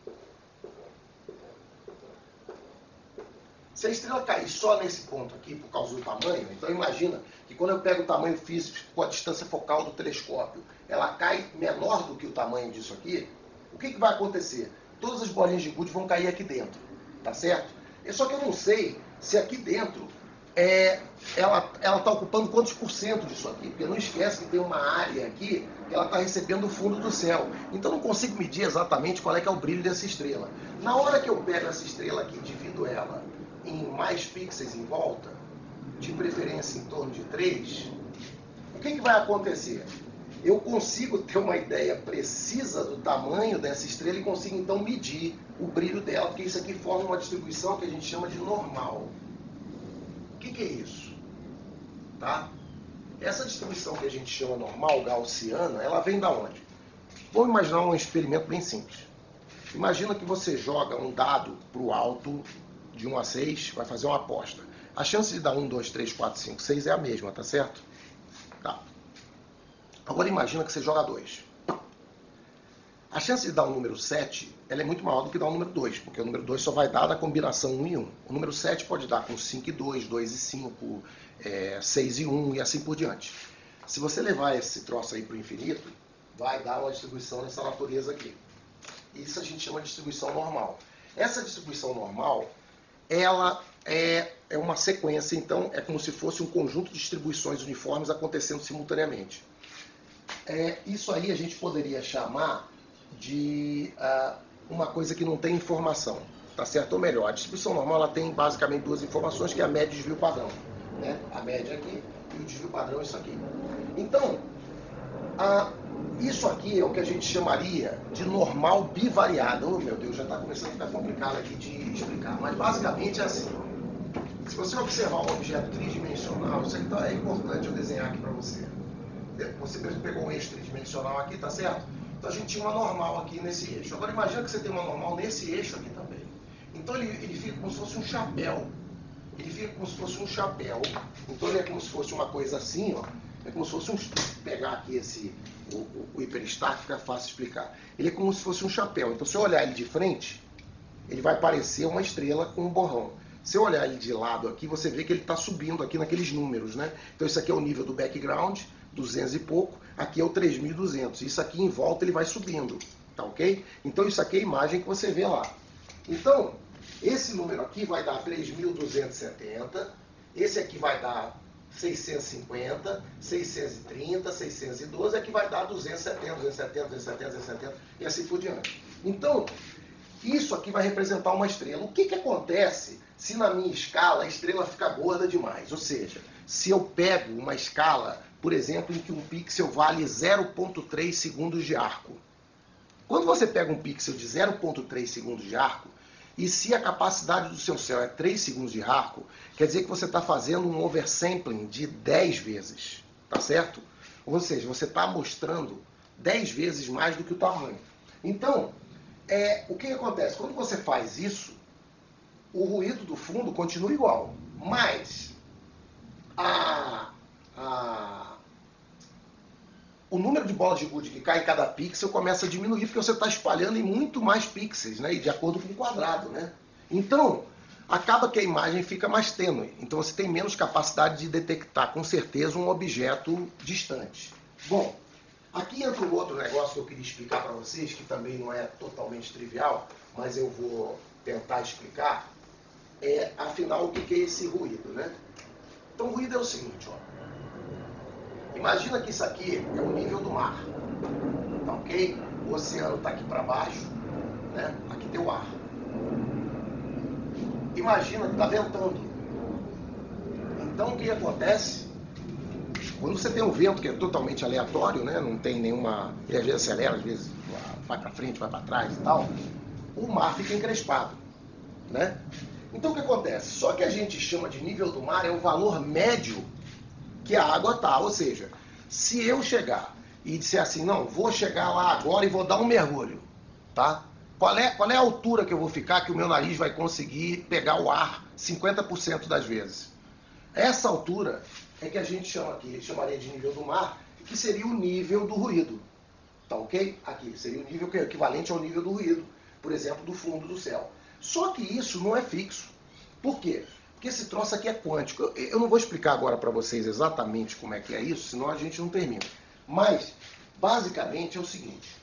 Se a estrela cair só nesse ponto aqui, por causa do tamanho, então imagina que quando eu pego o tamanho físico com a distância focal do telescópio, ela cai menor do que o tamanho disso aqui, o que, que vai acontecer? Todas as bolinhas de gude vão cair aqui dentro, tá certo? Só que eu não sei se aqui dentro é, ela está ocupando quantos por cento disso aqui, porque não esquece que tem uma área aqui que ela está recebendo o fundo do céu. Então eu não consigo medir exatamente qual é que é o brilho dessa estrela. Na hora que eu pego essa estrela aqui e divido ela em mais pixels em volta, de preferência em torno de três, o que, que vai acontecer? Eu consigo ter uma ideia precisa do tamanho dessa estrela e consigo então medir o brilho dela, porque isso aqui forma uma distribuição que a gente chama de normal. O que, que é isso? Tá? Essa distribuição que a gente chama normal, gaussiana, ela vem da onde? Vamos imaginar um experimento bem simples. Imagina que você joga um dado para o alto de um a seis, vai fazer uma aposta. A chance de dar um, dois, três, quatro, cinco, seis é a mesma, tá certo? Tá. Agora imagina que você joga dois. A chance de dar o número sete, ela é muito maior do que dar o número dois, porque o número dois só vai dar da combinação um e um. O número sete pode dar com cinco e dois, dois e cinco, é, seis e um e assim por diante. Se você levar esse troço aí para o infinito, vai dar uma distribuição dessa natureza aqui. Isso a gente chama de distribuição normal. Essa distribuição normal, ela é, é uma sequência, então é como se fosse um conjunto de distribuições uniformes acontecendo simultaneamente. É, isso aí a gente poderia chamar de uh, uma coisa que não tem informação, tá certo? Ou melhor, a distribuição normal ela tem basicamente duas informações, que é a média e o desvio padrão, né? A média aqui e o desvio padrão é isso aqui. Então, uh, isso aqui é o que a gente chamaria de normal bivariada. Oh, meu Deus, já está começando a ficar complicado aqui de explicar, mas basicamente é assim. Ó. Se você observar um objeto tridimensional, isso aqui tá, é importante eu desenhar aqui para você. Você mesmo pegou um eixo tridimensional aqui, tá certo? Então a gente tinha uma normal aqui nesse eixo. Agora imagina que você tem uma normal nesse eixo aqui também. Então ele, ele fica como se fosse um chapéu. Ele fica como se fosse um chapéu. Então ele é como se fosse uma coisa assim, ó. É como se fosse um... Pegar aqui esse... O, o, o hiperestático fica fácil de explicar. Ele é como se fosse um chapéu. Então se eu olhar ele de frente, ele vai parecer uma estrela com um borrão. Se eu olhar ele de lado aqui, você vê que ele está subindo aqui naqueles números, né? Então isso aqui é o nível do background, duzentos e pouco, aqui é o três mil e duzentos. Isso aqui em volta ele vai subindo, tá ok? Então isso aqui é a imagem que você vê lá. Então, esse número aqui vai dar três mil duzentos e setenta, esse aqui vai dar seiscentos e cinquenta, seiscentos e trinta, seiscentos e doze, aqui vai dar duzentos e setenta, duzentos e setenta, duzentos e setenta, duzentos e setenta e assim por diante. Então, isso aqui vai representar uma estrela. O que, que acontece se na minha escala a estrela fica gorda demais? Ou seja, se eu pego uma escala, por exemplo, em que um pixel vale zero vírgula três segundos de arco. Quando você pega um pixel de zero vírgula três segundos de arco, e se a capacidade do seu céu é três segundos de arco, quer dizer que você está fazendo um oversampling de dez vezes, tá certo? Ou seja, você está mostrando dez vezes mais do que o tamanho. Então, é, o que acontece? Quando você faz isso, o ruído do fundo continua igual, mas a, a, o número de bolas de gude que cai em cada pixel começa a diminuir, porque você está espalhando em muito mais pixels, né? E de acordo com o quadrado, né? Então, acaba que a imagem fica mais tênue. Então você tem menos capacidade de detectar com certeza um objeto distante. Bom, aqui entra um outro negócio que eu queria explicar para vocês, que também não é totalmente trivial, mas eu vou tentar explicar. É, afinal, o que é esse ruído, né? Então, o ruído é o seguinte, ó. Imagina que isso aqui é o nível do mar, tá ok? O oceano está aqui para baixo, né? Aqui tem o ar. Imagina que está ventando. Então, o que acontece? Quando você tem um vento que é totalmente aleatório, né? Não tem nenhuma... Ele às vezes acelera, às vezes vai para frente, vai para trás e tal. O mar fica encrespado, né? Então, o que acontece? Só que a gente chama de nível do mar é o valor médio que a água está. Ou seja, se eu chegar e disser assim, não, vou chegar lá agora e vou dar um mergulho, tá? Qual é, qual é a altura que eu vou ficar que o meu nariz vai conseguir pegar o ar cinquenta por cento das vezes? Essa altura é que a gente chama aqui, chamaria de nível do mar, que seria o nível do ruído, tá ok? Aqui seria o nível que é equivalente ao nível do ruído, por exemplo, do fundo do céu. Só que isso não é fixo. Por quê? Porque esse troço aqui é quântico. Eu não vou explicar agora para vocês exatamente como é que é isso, senão a gente não termina. Mas, basicamente, é o seguinte.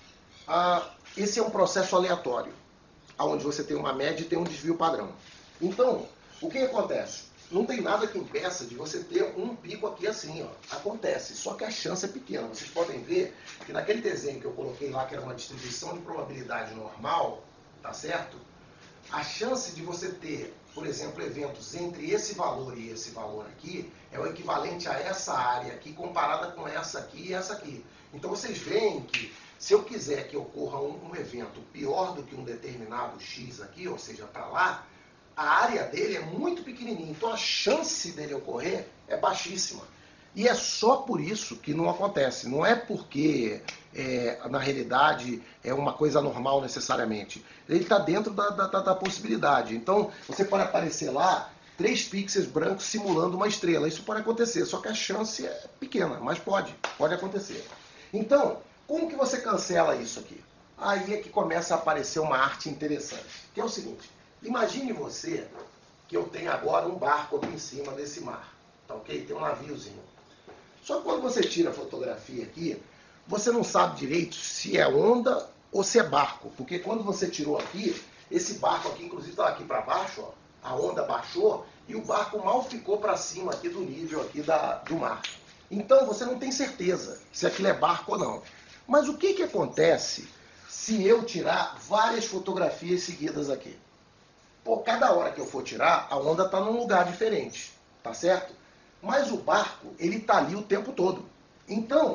Ah, esse é um processo aleatório, onde você tem uma média e tem um desvio padrão. Então, o que acontece? Não tem nada que impeça de você ter um pico aqui assim, ó. Acontece, só que a chance é pequena. Vocês podem ver que naquele desenho que eu coloquei lá, que era uma distribuição de probabilidade normal, tá certo? A chance de você ter, por exemplo, eventos entre esse valor e esse valor aqui é o equivalente a essa área aqui comparada com essa aqui e essa aqui. Então vocês veem que se eu quiser que ocorra um, um evento pior do que um determinado X aqui, ou seja, para lá, a área dele é muito pequenininha, então a chance dele ocorrer é baixíssima. E é só por isso que não acontece. Não é porque, é, na realidade, é uma coisa normal necessariamente. Ele está dentro da, da, da possibilidade. Então, você pode aparecer lá três pixels brancos simulando uma estrela. Isso pode acontecer, só que a chance é pequena, mas pode, pode acontecer. Então, como que você cancela isso aqui? Aí é que começa a aparecer uma arte interessante, que é o seguinte. Imagine você que eu tenho agora um barco aqui em cima desse mar, tá ok? Tem um naviozinho. Só que quando você tira a fotografia aqui, você não sabe direito se é onda ou se é barco, porque quando você tirou aqui, esse barco aqui, inclusive estava aqui para baixo, ó, a onda baixou e o barco mal ficou para cima aqui do nível aqui da, do mar. Então você não tem certeza se aquilo é barco ou não. Mas o que, que acontece se eu tirar várias fotografias seguidas aqui? Pô, cada hora que eu for tirar, a onda está num lugar diferente, tá certo? Mas o barco, ele está ali o tempo todo. Então,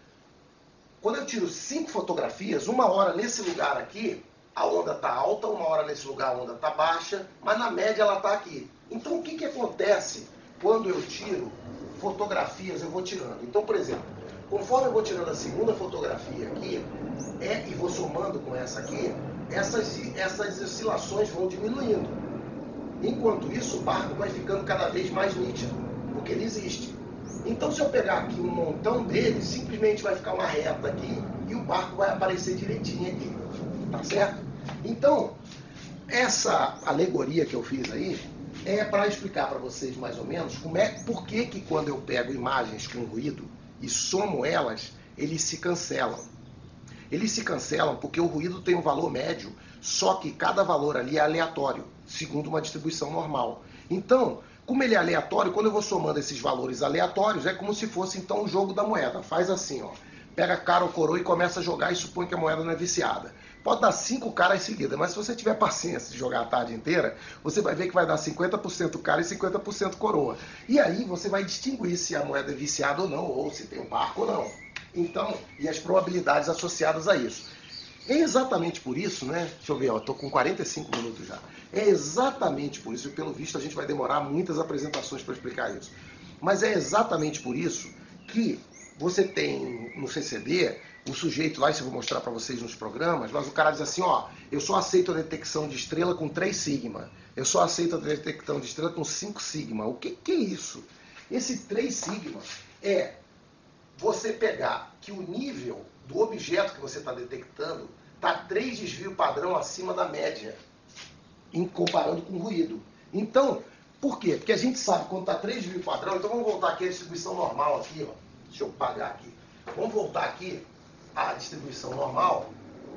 quando eu tiro cinco fotografias, uma hora nesse lugar aqui, a onda está alta, uma hora nesse lugar a onda está baixa, mas na média ela está aqui. Então, o que, que acontece quando eu tiro fotografias, eu vou tirando? Então, por exemplo, conforme eu vou tirando a segunda fotografia aqui, é, e vou somando com essa aqui, essas, essas oscilações vão diminuindo. Enquanto isso, o barco vai ficando cada vez mais nítido, porque ele existe. Então, se eu pegar aqui um montão dele, simplesmente vai ficar uma reta aqui e o barco vai aparecer direitinho aqui. Tá certo? Então, essa alegoria que eu fiz aí é para explicar para vocês mais ou menos como é, por que que quando eu pego imagens com ruído e somo elas, eles se cancelam. Eles se cancelam porque o ruído tem um valor médio, só que cada valor ali é aleatório, segundo uma distribuição normal. Então, como ele é aleatório, quando eu vou somando esses valores aleatórios, é como se fosse então o jogo da moeda. Faz assim, ó. Pega cara ou coroa e começa a jogar e supõe que a moeda não é viciada. Pode dar cinco caras seguidas, mas se você tiver paciência de jogar a tarde inteira, você vai ver que vai dar cinquenta por cento cara e cinquenta por cento coroa. E aí você vai distinguir se a moeda é viciada ou não, ou se tem um barco ou não. Então, e as probabilidades associadas a isso. É exatamente por isso, né? Deixa eu ver, ó, tô com quarenta e cinco minutos já. É exatamente por isso, e pelo visto a gente vai demorar muitas apresentações para explicar isso. Mas é exatamente por isso que você tem no C C D um sujeito lá, isso eu vou mostrar para vocês nos programas, mas o cara diz assim, ó, eu só aceito a detecção de estrela com três sigma, eu só aceito a detecção de estrela com cinco sigma. O que, que é isso? Esse três sigma é você pegar que o nível do objeto que você está detectando está três desvio padrão acima da média, em comparando com o ruído. Então, por quê? Porque a gente sabe quando está três desvio padrão, então vamos voltar aqui à distribuição normal aqui, ó. Deixa eu pagar aqui. Vamos voltar aqui à distribuição normal,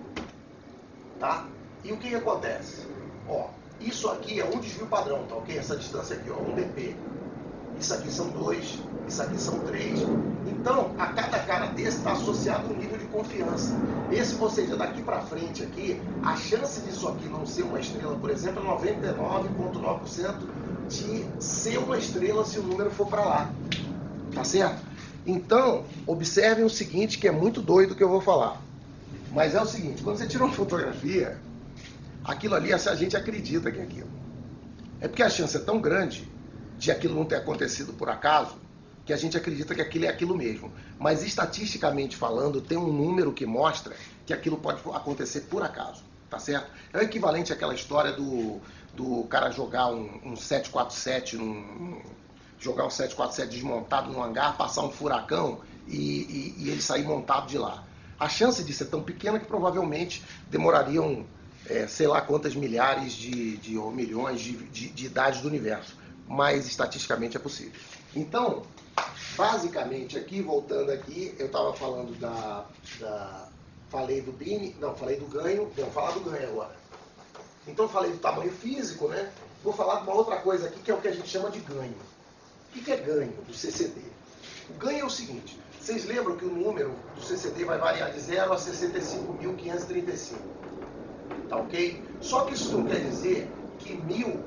tá? E o que, que acontece? Ó, isso aqui é um desvio padrão, tá ok? Essa distância aqui, ó, um dp. Isso aqui são dois, isso aqui são três. Então, a cada cara desse está associado a um nível de confiança. Esse, ou seja, daqui para frente aqui, a chance disso aqui não ser uma estrela, por exemplo, é noventa e nove vírgula nove por cento de ser uma estrela se o número for para lá. Tá certo? Então, observem o seguinte, que é muito doido que eu vou falar. Mas é o seguinte, quando você tira uma fotografia, aquilo ali, a gente acredita que é aquilo. É porque a chance é tão grande de aquilo não ter acontecido por acaso, que a gente acredita que aquilo é aquilo mesmo. Mas estatisticamente falando, tem um número que mostra que aquilo pode acontecer por acaso, tá certo? É o equivalente àquela história do, do cara jogar um, um sete quatro sete, num, jogar um sete quatro sete desmontado num hangar, passar um furacão e, e, e ele sair montado de lá. A chance disso é tão pequena que provavelmente demorariam, é, sei lá quantas milhares de, de ou milhões de, de, de idades do universo. Mas estatisticamente é possível. Então, basicamente aqui, voltando aqui, eu estava falando da, da, falei do Bini, não, falei do ganho, vou falar do ganho agora. Então eu falei do tamanho físico, né? Vou falar de uma outra coisa aqui, que é o que a gente chama de ganho. O que é ganho do C C D? O ganho é o seguinte, vocês lembram que o número do C C D vai variar de zero a sessenta e cinco mil quinhentos e trinta e cinco, tá ok? Só que isso não quer dizer que mil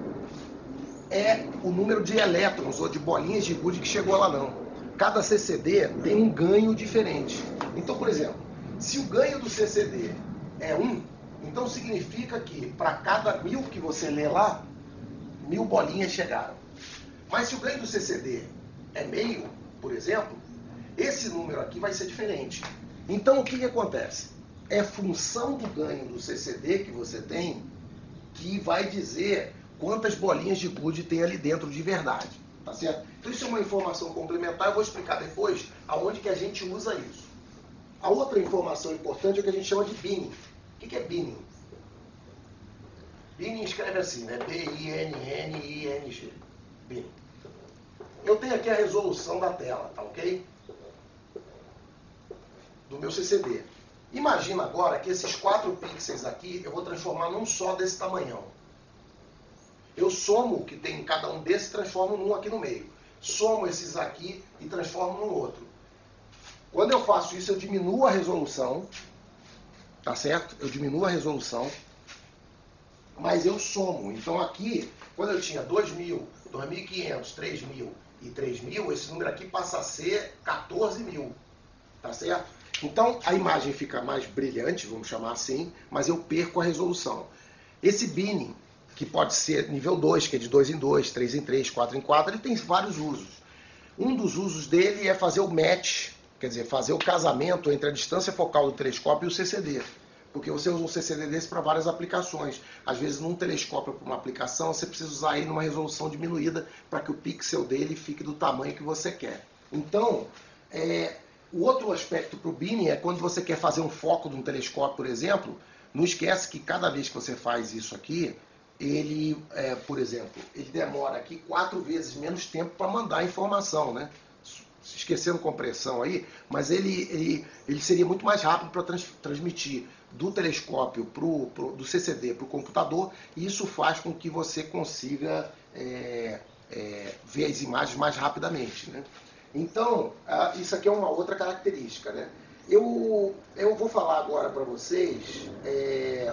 é o número de elétrons ou de bolinhas de gude que chegou lá, não. Cada C C D tem um ganho diferente. Então, por exemplo, se o ganho do C C D é um, então significa que para cada mil que você lê lá, mil bolinhas chegaram. Mas se o ganho do C C D é meio, por exemplo, esse número aqui vai ser diferente. Então, o que, que acontece? É função do ganho do C C D que você tem que vai dizer quantas bolinhas de gude tem ali dentro de verdade. Tá certo? Então, isso é uma informação complementar. Eu vou explicar depois aonde que a gente usa isso. A outra informação importante é o que a gente chama de binning. O que, que é binning? Binning escreve assim, né? B I N N I N G. Binning. Eu tenho aqui a resolução da tela, tá ok? Do meu C C D. Imagina agora que esses quatro pixels aqui eu vou transformar num só desse tamanhão. Eu somo o que tem em cada um desses e transformo num aqui no meio. Somo esses aqui e transformo num outro. Quando eu faço isso, eu diminuo a resolução, tá certo? Eu diminuo a resolução, mas eu somo. Então aqui, quando eu tinha dois mil, dois mil e quinhentos, três mil e três mil, esse número aqui passa a ser quatorze mil, tá certo? Então a imagem fica mais brilhante, vamos chamar assim, mas eu perco a resolução. Esse binning, que pode ser nível dois, que é de dois em dois, três em três, quatro em quatro, ele tem vários usos. Um dos usos dele é fazer o match, quer dizer, fazer o casamento entre a distância focal do telescópio e o C C D. Porque você usa um C C D desse para várias aplicações. Às vezes, num telescópio para uma aplicação, você precisa usar ele numa resolução diminuída para que o pixel dele fique do tamanho que você quer. Então, é, o outro aspecto para o binning é quando você quer fazer um foco de um telescópio, por exemplo, não esquece que cada vez que você faz isso aqui, ele, é, por exemplo, ele demora aqui quatro vezes menos tempo para mandar a informação, né? Esquecendo compressão aí, mas ele, ele, ele seria muito mais rápido para trans, transmitir do telescópio pro, pro, do C C D para o computador, e isso faz com que você consiga é, é, ver as imagens mais rapidamente, né? Então, ah, isso aqui é uma outra característica, né? Eu, eu vou falar agora para vocês é,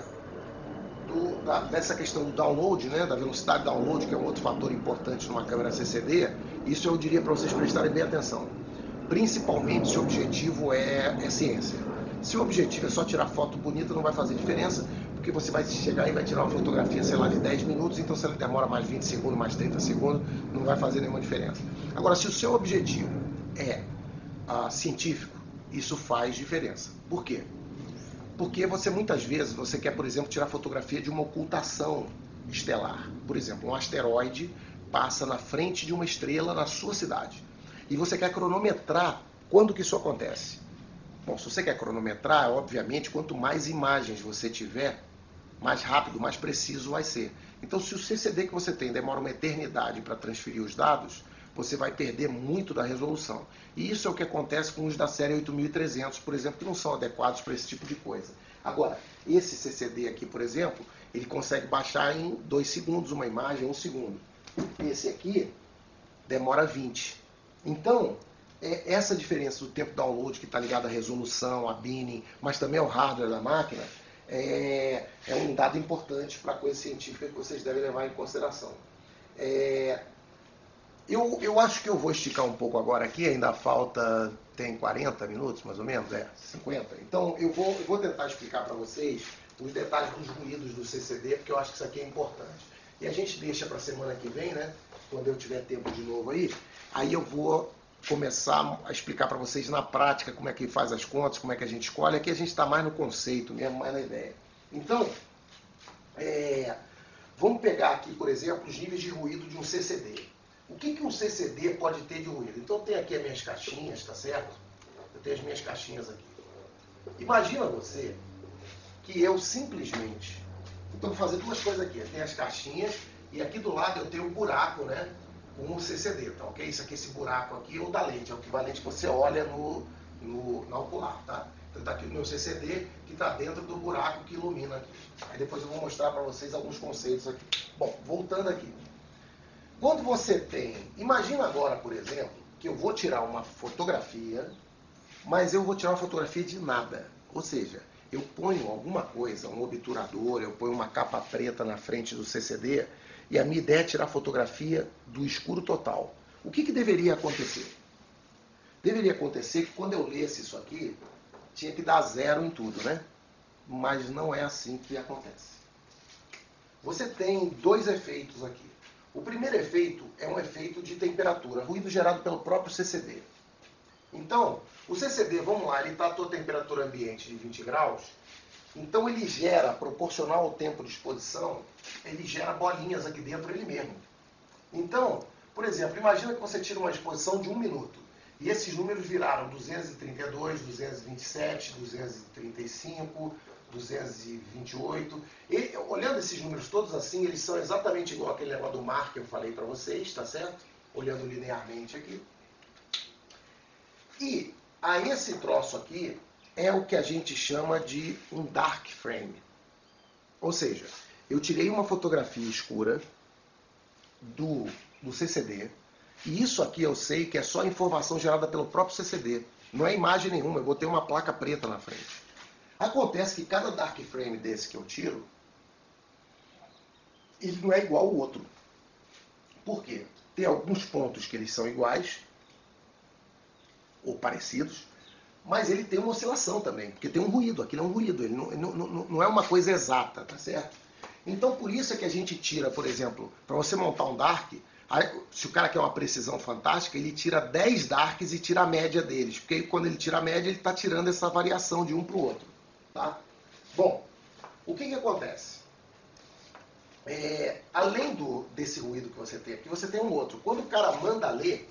do, da, dessa questão do download, né, da velocidade de download, que é um outro fator importante numa câmera C C D. Isso eu diria para vocês prestarem bem atenção. Principalmente se o objetivo é, é ciência. Se o objetivo é só tirar foto bonita, não vai fazer diferença, porque você vai chegar e vai tirar uma fotografia, sei lá, de dez minutos, então se ela demora mais vinte segundos, mais trinta segundos, não vai fazer nenhuma diferença. Agora, se o seu objetivo é ah, científico, isso faz diferença. Por quê? Porque você muitas vezes, você quer, por exemplo, tirar fotografia de uma ocultação estelar. Por exemplo, um asteroide passa na frente de uma estrela na sua cidade. E você quer cronometrar quando que isso acontece. Bom, se você quer cronometrar, obviamente, quanto mais imagens você tiver, mais rápido, mais preciso vai ser. Então, se o C C D que você tem demora uma eternidade para transferir os dados, você vai perder muito da resolução. E isso é o que acontece com os da série oito mil e trezentos, por exemplo, que não são adequados para esse tipo de coisa. Agora, esse C C D aqui, por exemplo, ele consegue baixar em dois segundos uma imagem, um segundo. Esse aqui demora vinte. Então, é essa diferença do tempo download, que está ligado à resolução, à binning, mas também ao hardware da máquina, é, é um dado importante para a coisa científica que vocês devem levar em consideração. É, eu, eu acho que eu vou esticar um pouco agora aqui, ainda falta, tem quarenta minutos mais ou menos, é, cinquenta. Então eu vou, eu vou tentar explicar para vocês os detalhes dos ruídos do C C D, porque eu acho que isso aqui é importante. E a gente deixa para a semana que vem, né, quando eu tiver tempo de novo aí, aí eu vou começar a explicar para vocês na prática como é que faz as contas, como é que a gente escolhe. Aqui a gente está mais no conceito mesmo, mais na ideia. Então, é, vamos pegar aqui, por exemplo, os níveis de ruído de um C C D. O que, que um C C D pode ter de ruído? Então, tem aqui as minhas caixinhas, tá certo? Eu tenho as minhas caixinhas aqui. Imagina você que eu simplesmente... Então, vou fazer duas coisas aqui. Eu tenho as caixinhas e aqui do lado eu tenho um buraco, né? Com o C C D, tá ok? Isso aqui, esse buraco aqui é o da lente, é o equivalente que você olha no, no, na ocular, tá? Então, Está aqui o meu C C D, que está dentro do buraco que ilumina aqui. Aí depois eu vou mostrar para vocês alguns conceitos aqui. Bom, voltando aqui. Quando você tem... Imagina agora, por exemplo, que eu vou tirar uma fotografia, mas eu vou tirar uma fotografia de nada. Ou seja, eu ponho alguma coisa, um obturador, eu ponho uma capa preta na frente do C C D, e a minha ideia é tirar fotografia do escuro total. O que, que deveria acontecer? Deveria acontecer que quando eu lesse isso aqui, tinha que dar zero em tudo, né? Mas não é assim que acontece. Você tem dois efeitos aqui. O primeiro efeito é um efeito de temperatura, ruído gerado pelo próprio C C D. Então, o C C D, vamos lá, ele está a tua temperatura ambiente de vinte graus, então ele gera, proporcional ao tempo de exposição, ele gera bolinhas aqui dentro ele mesmo. Então, por exemplo, imagina que você tira uma exposição de um minuto, e esses números viraram duzentos e trinta e dois, duzentos e vinte e sete, duzentos e trinta e cinco, duzentos e vinte e oito. E, olhando esses números todos assim, eles são exatamente igual aquele negócio do mar que eu falei para vocês, tá certo? Olhando linearmente aqui. E a esse troço aqui é o que a gente chama de um dark frame. Ou seja, eu tirei uma fotografia escura do, do C C D, e isso aqui eu sei que é só informação gerada pelo próprio C C D. Não é imagem nenhuma, eu botei uma placa preta na frente. Acontece que cada dark frame desse que eu tiro, ele não é igual ao outro. Por quê? Tem alguns pontos que eles são iguais, ou parecidos, mas ele tem uma oscilação também, porque tem um ruído, aquilo é um ruído, ele não, não, não, não é uma coisa exata, tá certo? Então por isso é que a gente tira, por exemplo, para você montar um dark, aí, se o cara quer uma precisão fantástica, ele tira dez darks e tira a média deles, porque quando ele tira a média, ele está tirando essa variação de um para o outro. Tá? Bom, o que, que acontece? É, além do, desse ruído que você tem aqui, você tem um outro. Quando o cara manda ler,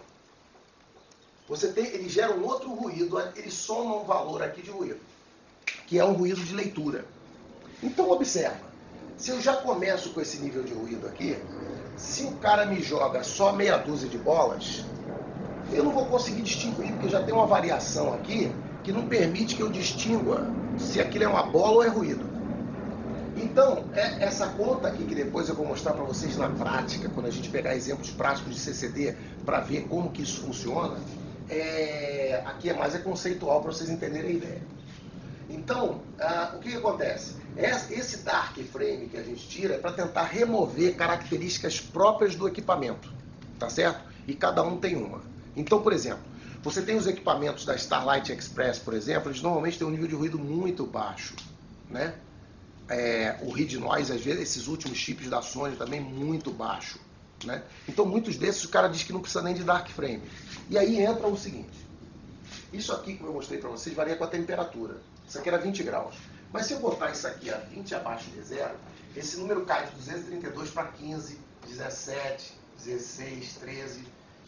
você tem, ele gera um outro ruído, ele soma um valor aqui de ruído, que é um ruído de leitura. Então observa, se eu já começo com esse nível de ruído aqui, se o cara me joga só meia dúzia de bolas, eu não vou conseguir distinguir, porque já tem uma variação aqui que não permite que eu distingua se aquilo é uma bola ou é ruído. Então, é essa conta aqui, que depois eu vou mostrar para vocês na prática, quando a gente pegar exemplos práticos de C C D, para ver como que isso funciona, é, aqui é mais é conceitual para vocês entenderem a ideia. Então, ah, o que, que acontece? Esse dark frame que a gente tira é para tentar remover características próprias do equipamento, tá certo? E cada um tem uma. Então, por exemplo, você tem os equipamentos da Starlight Express, por exemplo, eles normalmente têm um nível de ruído muito baixo, né? É, o Read Noise, às vezes, esses últimos chips da Sony também muito baixo, né? Então, muitos desses o cara diz que não precisa nem de dark frame. E aí entra o seguinte, isso aqui, como eu mostrei para vocês, varia com a temperatura. Isso aqui era vinte graus. Mas se eu botar isso aqui a vinte abaixo de zero, esse número cai de duzentos e trinta e dois para quinze, dezessete, dezesseis, treze.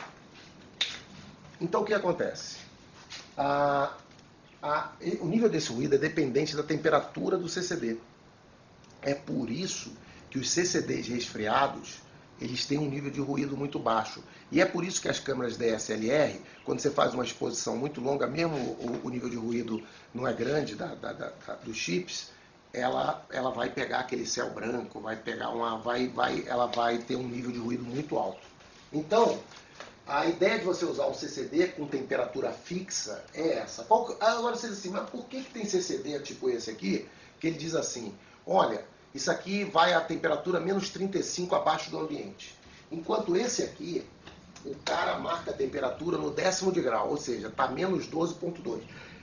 Então o que acontece? Ah, ah, o nível desse ruído é dependente da temperatura do C C D. É por isso que os C C Ds resfriados, eles têm um nível de ruído muito baixo. E é por isso que as câmeras D S L R, quando você faz uma exposição muito longa, mesmo o, o nível de ruído não é grande da, da, da, dos chips, ela, ela vai pegar aquele céu branco, vai pegar uma, vai, vai, ela vai ter um nível de ruído muito alto. Então, a ideia de você usar um C C D com temperatura fixa é essa. Qual, agora você diz assim, mas por que, que tem C C D tipo esse aqui, que ele diz assim, olha, isso aqui vai a temperatura menos trinta e cinco abaixo do ambiente. Enquanto esse aqui, o cara marca a temperatura no décimo de grau, ou seja, está menos doze ponto dois.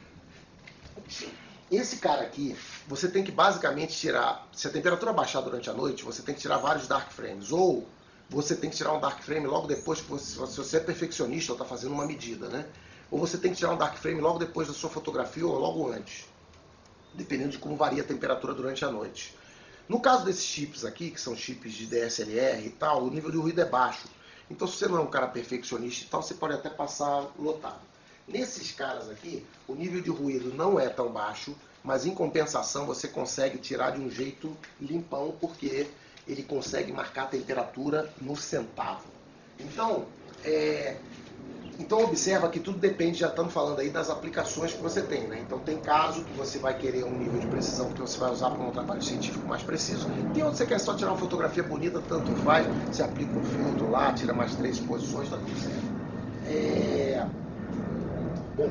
Esse cara aqui, você tem que basicamente tirar, se a temperatura baixar durante a noite, você tem que tirar vários dark frames, ou você tem que tirar um dark frame logo depois, que você, se você é perfeccionista ou está fazendo uma medida, né? Ou você tem que tirar um dark frame logo depois da sua fotografia ou logo antes, dependendo de como varia a temperatura durante a noite. No caso desses chips aqui, que são chips de D S L R e tal, o nível de ruído é baixo. Então, se você não é um cara perfeccionista e tal, você pode até passar lotado. Nesses caras aqui, o nível de ruído não é tão baixo, mas em compensação você consegue tirar de um jeito limpão, porque ele consegue marcar a temperatura no centavo. Então, é, Então observa que tudo depende, já estamos falando aí das aplicações que você tem, né? Então tem caso que você vai querer um nível de precisão que você vai usar para um trabalho científico mais preciso. Tem onde você quer só tirar uma fotografia bonita, tanto faz, você aplica um filtro lá, tira mais três exposições, tá tudo certo. É... Bom,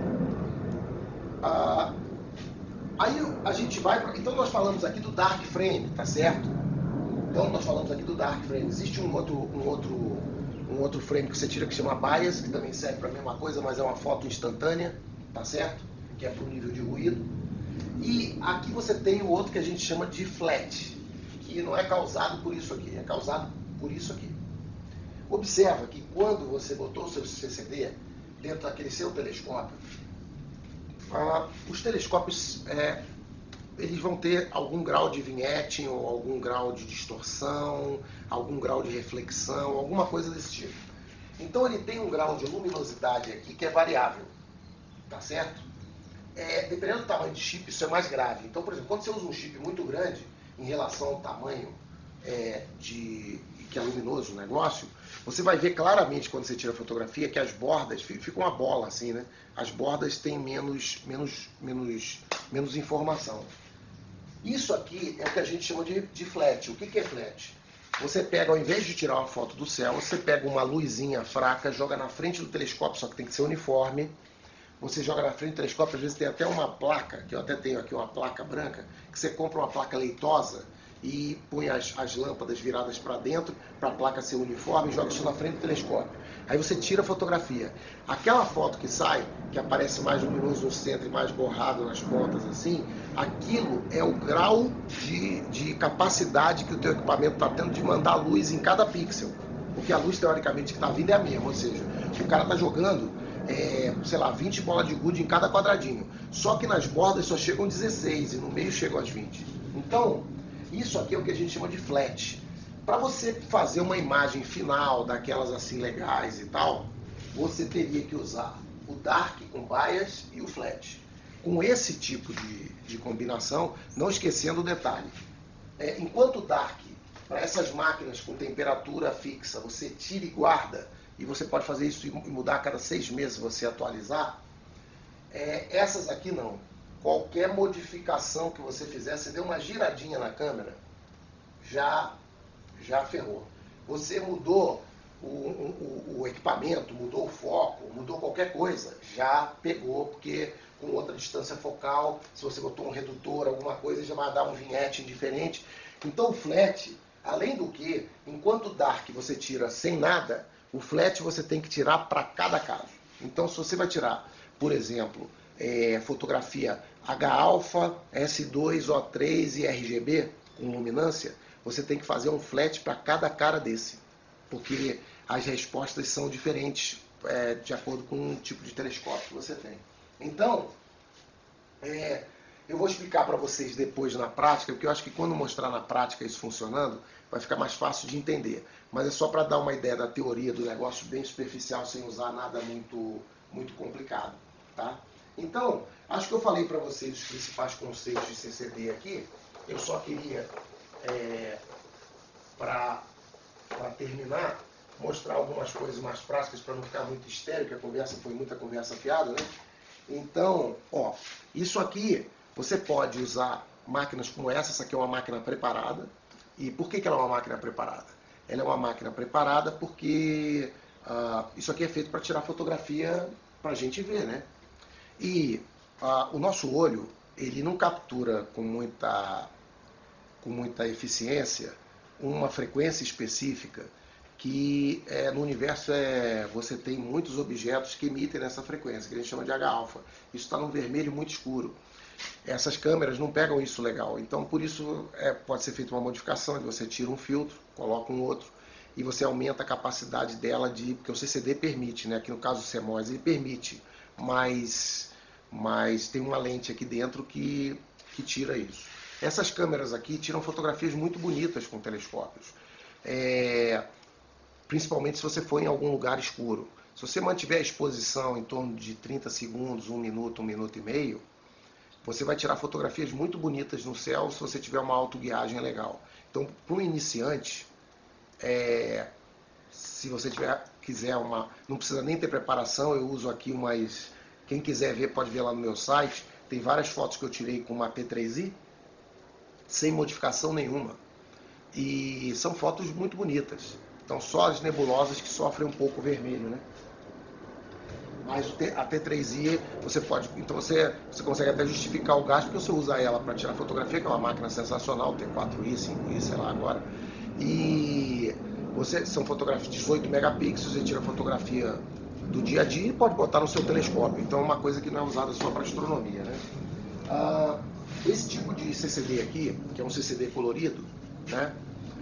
ah, aí a gente vai pra... Então nós falamos aqui do Dark Frame, tá certo? Então nós falamos aqui do Dark Frame. Existe um outro, um outro, um outro frame que você tira que chama Bias, que também serve para a mesma coisa, mas é uma foto instantânea, tá certo? Que é para o nível de ruído. E aqui você tem o outro que a gente chama de Flat, que não é causado por isso aqui, é causado por isso aqui. Observa que quando você botou o seu C C D dentro daquele seu telescópio, ah, os telescópios é, eles vão ter algum grau de vignetting ou algum grau de distorção, algum grau de reflexão, alguma coisa desse tipo. Então ele tem um grau de luminosidade aqui que é variável, tá certo? É, dependendo do tamanho de chip, isso é mais grave. Então, por exemplo, quando você usa um chip muito grande em relação ao tamanho é, de, que é luminoso o negócio, você vai ver claramente quando você tira a fotografia que as bordas ficam uma bola assim, né? As bordas têm menos, menos, menos, menos informação. Isso aqui é o que a gente chama de, de flat. O que, que é flat? Você pega, ao invés de tirar uma foto do céu, você pega uma luzinha fraca, joga na frente do telescópio, só que tem que ser uniforme. Você joga na frente do telescópio, às vezes tem até uma placa, que eu até tenho aqui uma placa branca, que você compra uma placa leitosa e põe as, as lâmpadas viradas para dentro, para a placa ser uniforme, e joga isso na frente do telescópio. Aí você tira a fotografia. Aquela foto que sai, que aparece mais luminoso no centro e mais borrado nas pontas, assim, aquilo é o grau de, de capacidade que o teu equipamento está tendo de mandar luz em cada pixel. Porque a luz, teoricamente, que está vindo é a mesma, ou seja, o cara está jogando, é, sei lá, vinte bolas de gude em cada quadradinho. Só que nas bordas só chegam dezesseis e no meio chegam as vinte. Então, isso aqui é o que a gente chama de flat. Para você fazer uma imagem final daquelas assim legais e tal, você teria que usar o Dark com Bias e o Flat. Com esse tipo de, de combinação, não esquecendo o detalhe. É, enquanto o Dark, para essas máquinas com temperatura fixa, você tira e guarda, e você pode fazer isso e mudar a cada seis meses você atualizar, é, essas aqui não. Qualquer modificação que você fizer, você deu uma giradinha na câmera, já, já ferrou. Você mudou o, o, o equipamento, mudou o foco, mudou qualquer coisa, já pegou, porque com outra distância focal, se você botou um redutor, alguma coisa, já vai dar um vignetting diferente. Então o flat, além do que, enquanto o dark você tira sem nada, o flat você tem que tirar para cada caso. Então se você vai tirar, por exemplo, é, fotografia H-alfa, S dois, O três e R G B com luminância, você tem que fazer um flat para cada cara desse, porque as respostas são diferentes é, de acordo com o tipo de telescópio que você tem. Então, é, eu vou explicar para vocês depois na prática, porque eu acho que quando mostrar na prática isso funcionando, vai ficar mais fácil de entender. Mas é só para dar uma ideia da teoria do negócio bem superficial, sem usar nada muito, muito complicado. Tá? Então, acho que eu falei para vocês os principais conceitos de C C D aqui. Eu só queria, é, para terminar, mostrar algumas coisas mais práticas para não ficar muito estéril, que a conversa foi muita conversa fiada, né? Então, ó, isso aqui você pode usar máquinas como essa. Essa aqui é uma máquina preparada. E por que que ela é uma máquina preparada? Ela é uma máquina preparada porque uh, isso aqui é feito para tirar fotografia para a gente ver, né? E uh, o nosso olho, ele não captura com muita, com muita eficiência uma frequência específica que é, no universo é, você tem muitos objetos que emitem nessa frequência, que a gente chama de H-alfa. Isso está num vermelho muito escuro. Essas câmeras não pegam isso legal. Então, por isso, é, pode ser feita uma modificação, que você tira um filtro, coloca um outro, e você aumenta a capacidade dela de... Porque o C C D permite, né? Aqui no caso do CMOS, ele permite, mas, mas tem uma lente aqui dentro que, que tira isso. Essas câmeras aqui tiram fotografias muito bonitas com telescópios. É, principalmente se você for em algum lugar escuro. Se você mantiver a exposição em torno de trinta segundos, um minuto, um minuto e meio, você vai tirar fotografias muito bonitas no céu se você tiver uma autoguiagem legal. Então, para um iniciante, é, se você tiver quiser uma... Não precisa nem ter preparação, eu uso aqui umas... Quem quiser ver, pode ver lá no meu site. Tem várias fotos que eu tirei com uma P três i, sem modificação nenhuma. E são fotos muito bonitas. Então, só as nebulosas que sofrem um pouco vermelho, né? Mas a T três i, você pode... Então, você, você consegue até justificar o gasto, porque você usa ela para tirar fotografia, que é uma máquina sensacional, T quatro i, cinco i, sei lá agora. E você, são fotografias de dezoito megapixels, você tira fotografia do dia a dia e pode botar no seu telescópio. Então, é uma coisa que não é usada só para astronomia, né? Ah, esse tipo de C C D aqui, que é um C C D colorido, né?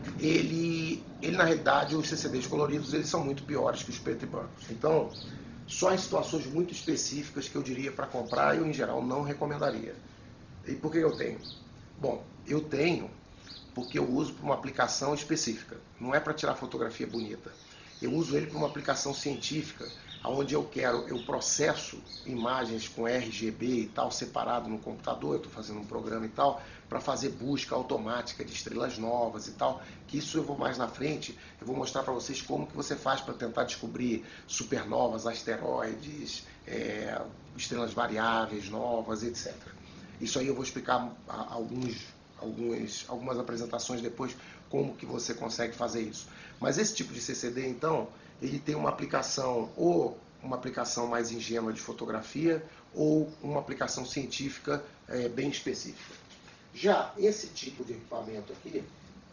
Ele, ele na realidade, os C C Ds coloridos, eles são muito piores que os preto e brancos. Então, só em situações muito específicas que eu diria para comprar, eu em geral não recomendaria. E por que eu tenho? Bom, eu tenho porque eu uso para uma aplicação específica. Não é para tirar fotografia bonita. Eu uso ele para uma aplicação científica, onde eu quero, eu processo imagens com R G B e tal, separado no computador, eu estou fazendo um programa e tal, para fazer busca automática de estrelas novas e tal, que isso eu vou mais na frente, eu vou mostrar para vocês como que você faz para tentar descobrir supernovas, asteroides, é, estrelas variáveis novas, etcétera. Isso aí eu vou explicar alguns, alguns, algumas apresentações depois, como que você consegue fazer isso. Mas esse tipo de C C D, então, ele tem uma aplicação, ou uma aplicação mais ingênua de fotografia, ou uma aplicação científica é, bem específica. Já esse tipo de equipamento aqui,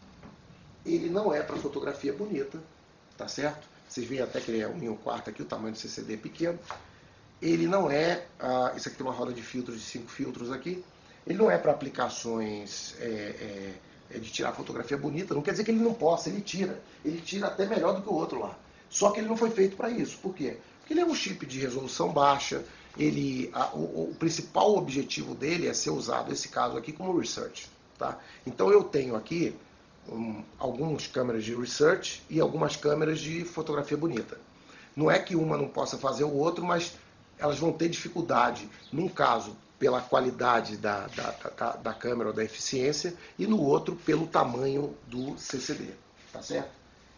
ele não é para fotografia bonita, tá certo? Vocês veem até que ele é um e um quarto aqui, o tamanho do C C D é pequeno. Ele não é, ah, isso aqui tem uma roda de filtros, de cinco filtros aqui, ele não é para aplicações é, é, de tirar fotografia bonita, não quer dizer que ele não possa, ele tira. Ele tira até melhor do que o outro lá. Só que ele não foi feito para isso. Por quê? Porque ele é um chip de resolução baixa, ele, a, o, o principal objetivo dele é ser usado, nesse caso aqui, como research. Tá? Então eu tenho aqui um, algumas câmeras de research e algumas câmeras de fotografia bonita. Não é que uma não possa fazer o outro, mas elas vão ter dificuldade, num caso, pela qualidade da, da, da, da câmera ou da eficiência, e no outro, pelo tamanho do C C D. Tá certo?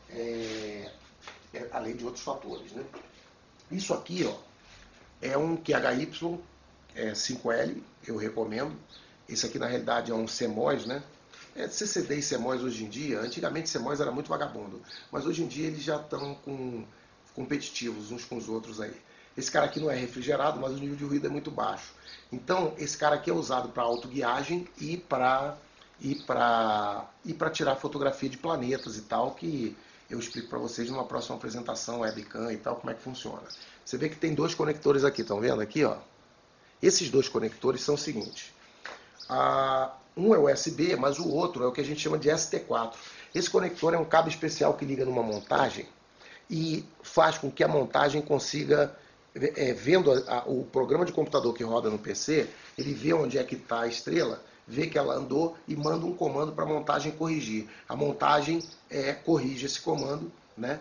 É, é, além de outros fatores, né? Isso aqui, ó, é um Q H Y é, cinco L, eu recomendo. Esse aqui, na realidade, é um C M O S, né? É, C C D e C M O S hoje em dia, antigamente C M O S era muito vagabundo, mas hoje em dia eles já estão com, competitivos uns com os outros aí. Esse cara aqui não é refrigerado, mas o nível de ruído é muito baixo. Então, esse cara aqui é usado para autoguiagem e para e para e para tirar fotografia de planetas e tal, que eu explico para vocês numa próxima apresentação, webcam e tal, como é que funciona. Você vê que tem dois conectores aqui, estão vendo aqui, ó? Esses dois conectores são os seguintes. Ah, um é U S B, mas o outro é o que a gente chama de S T quatro. Esse conector é um cabo especial que liga numa montagem e faz com que a montagem consiga, é, vendo a, a, o programa de computador que roda no P C, ele vê onde é que está a estrela, vê que ela andou e manda um comando para a montagem corrigir. A montagem é, corrige esse comando, né?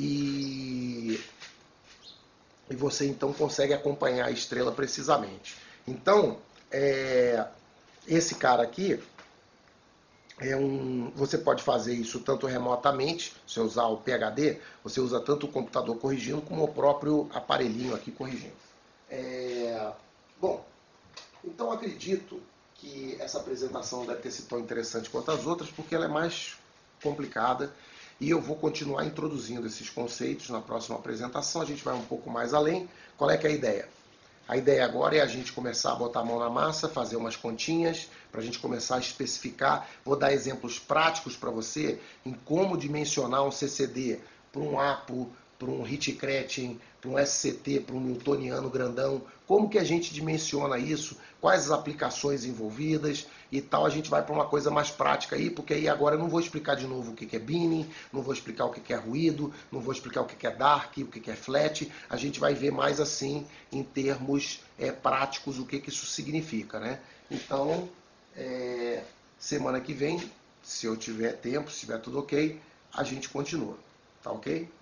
E, e você então consegue acompanhar a estrela precisamente. Então, é, esse cara aqui, é um, você pode fazer isso tanto remotamente, se você usar o P H D, você usa tanto o computador corrigindo como o próprio aparelhinho aqui corrigindo. É, bom, então acredito que essa apresentação deve ter sido tão interessante quanto as outras, porque ela é mais complicada e eu vou continuar introduzindo esses conceitos na próxima apresentação. A gente vai um pouco mais além. Qual é que é a ideia? A ideia agora é a gente começar a botar a mão na massa, fazer umas continhas, para a gente começar a especificar. Vou dar exemplos práticos para você em como dimensionar um C C D para um APO, para um Ritchie-Chrétien, para um S C T, para um newtoniano grandão. Como que a gente dimensiona isso, quais as aplicações envolvidas e tal. A gente vai para uma coisa mais prática aí, porque aí agora eu não vou explicar de novo o que é binning, não vou explicar o que é ruído, não vou explicar o que é dark, o que é flat. A gente vai ver mais assim, em termos é, práticos, o que, que isso significa, né? Então, é, semana que vem, se eu tiver tempo, se estiver tudo ok, a gente continua, tá ok?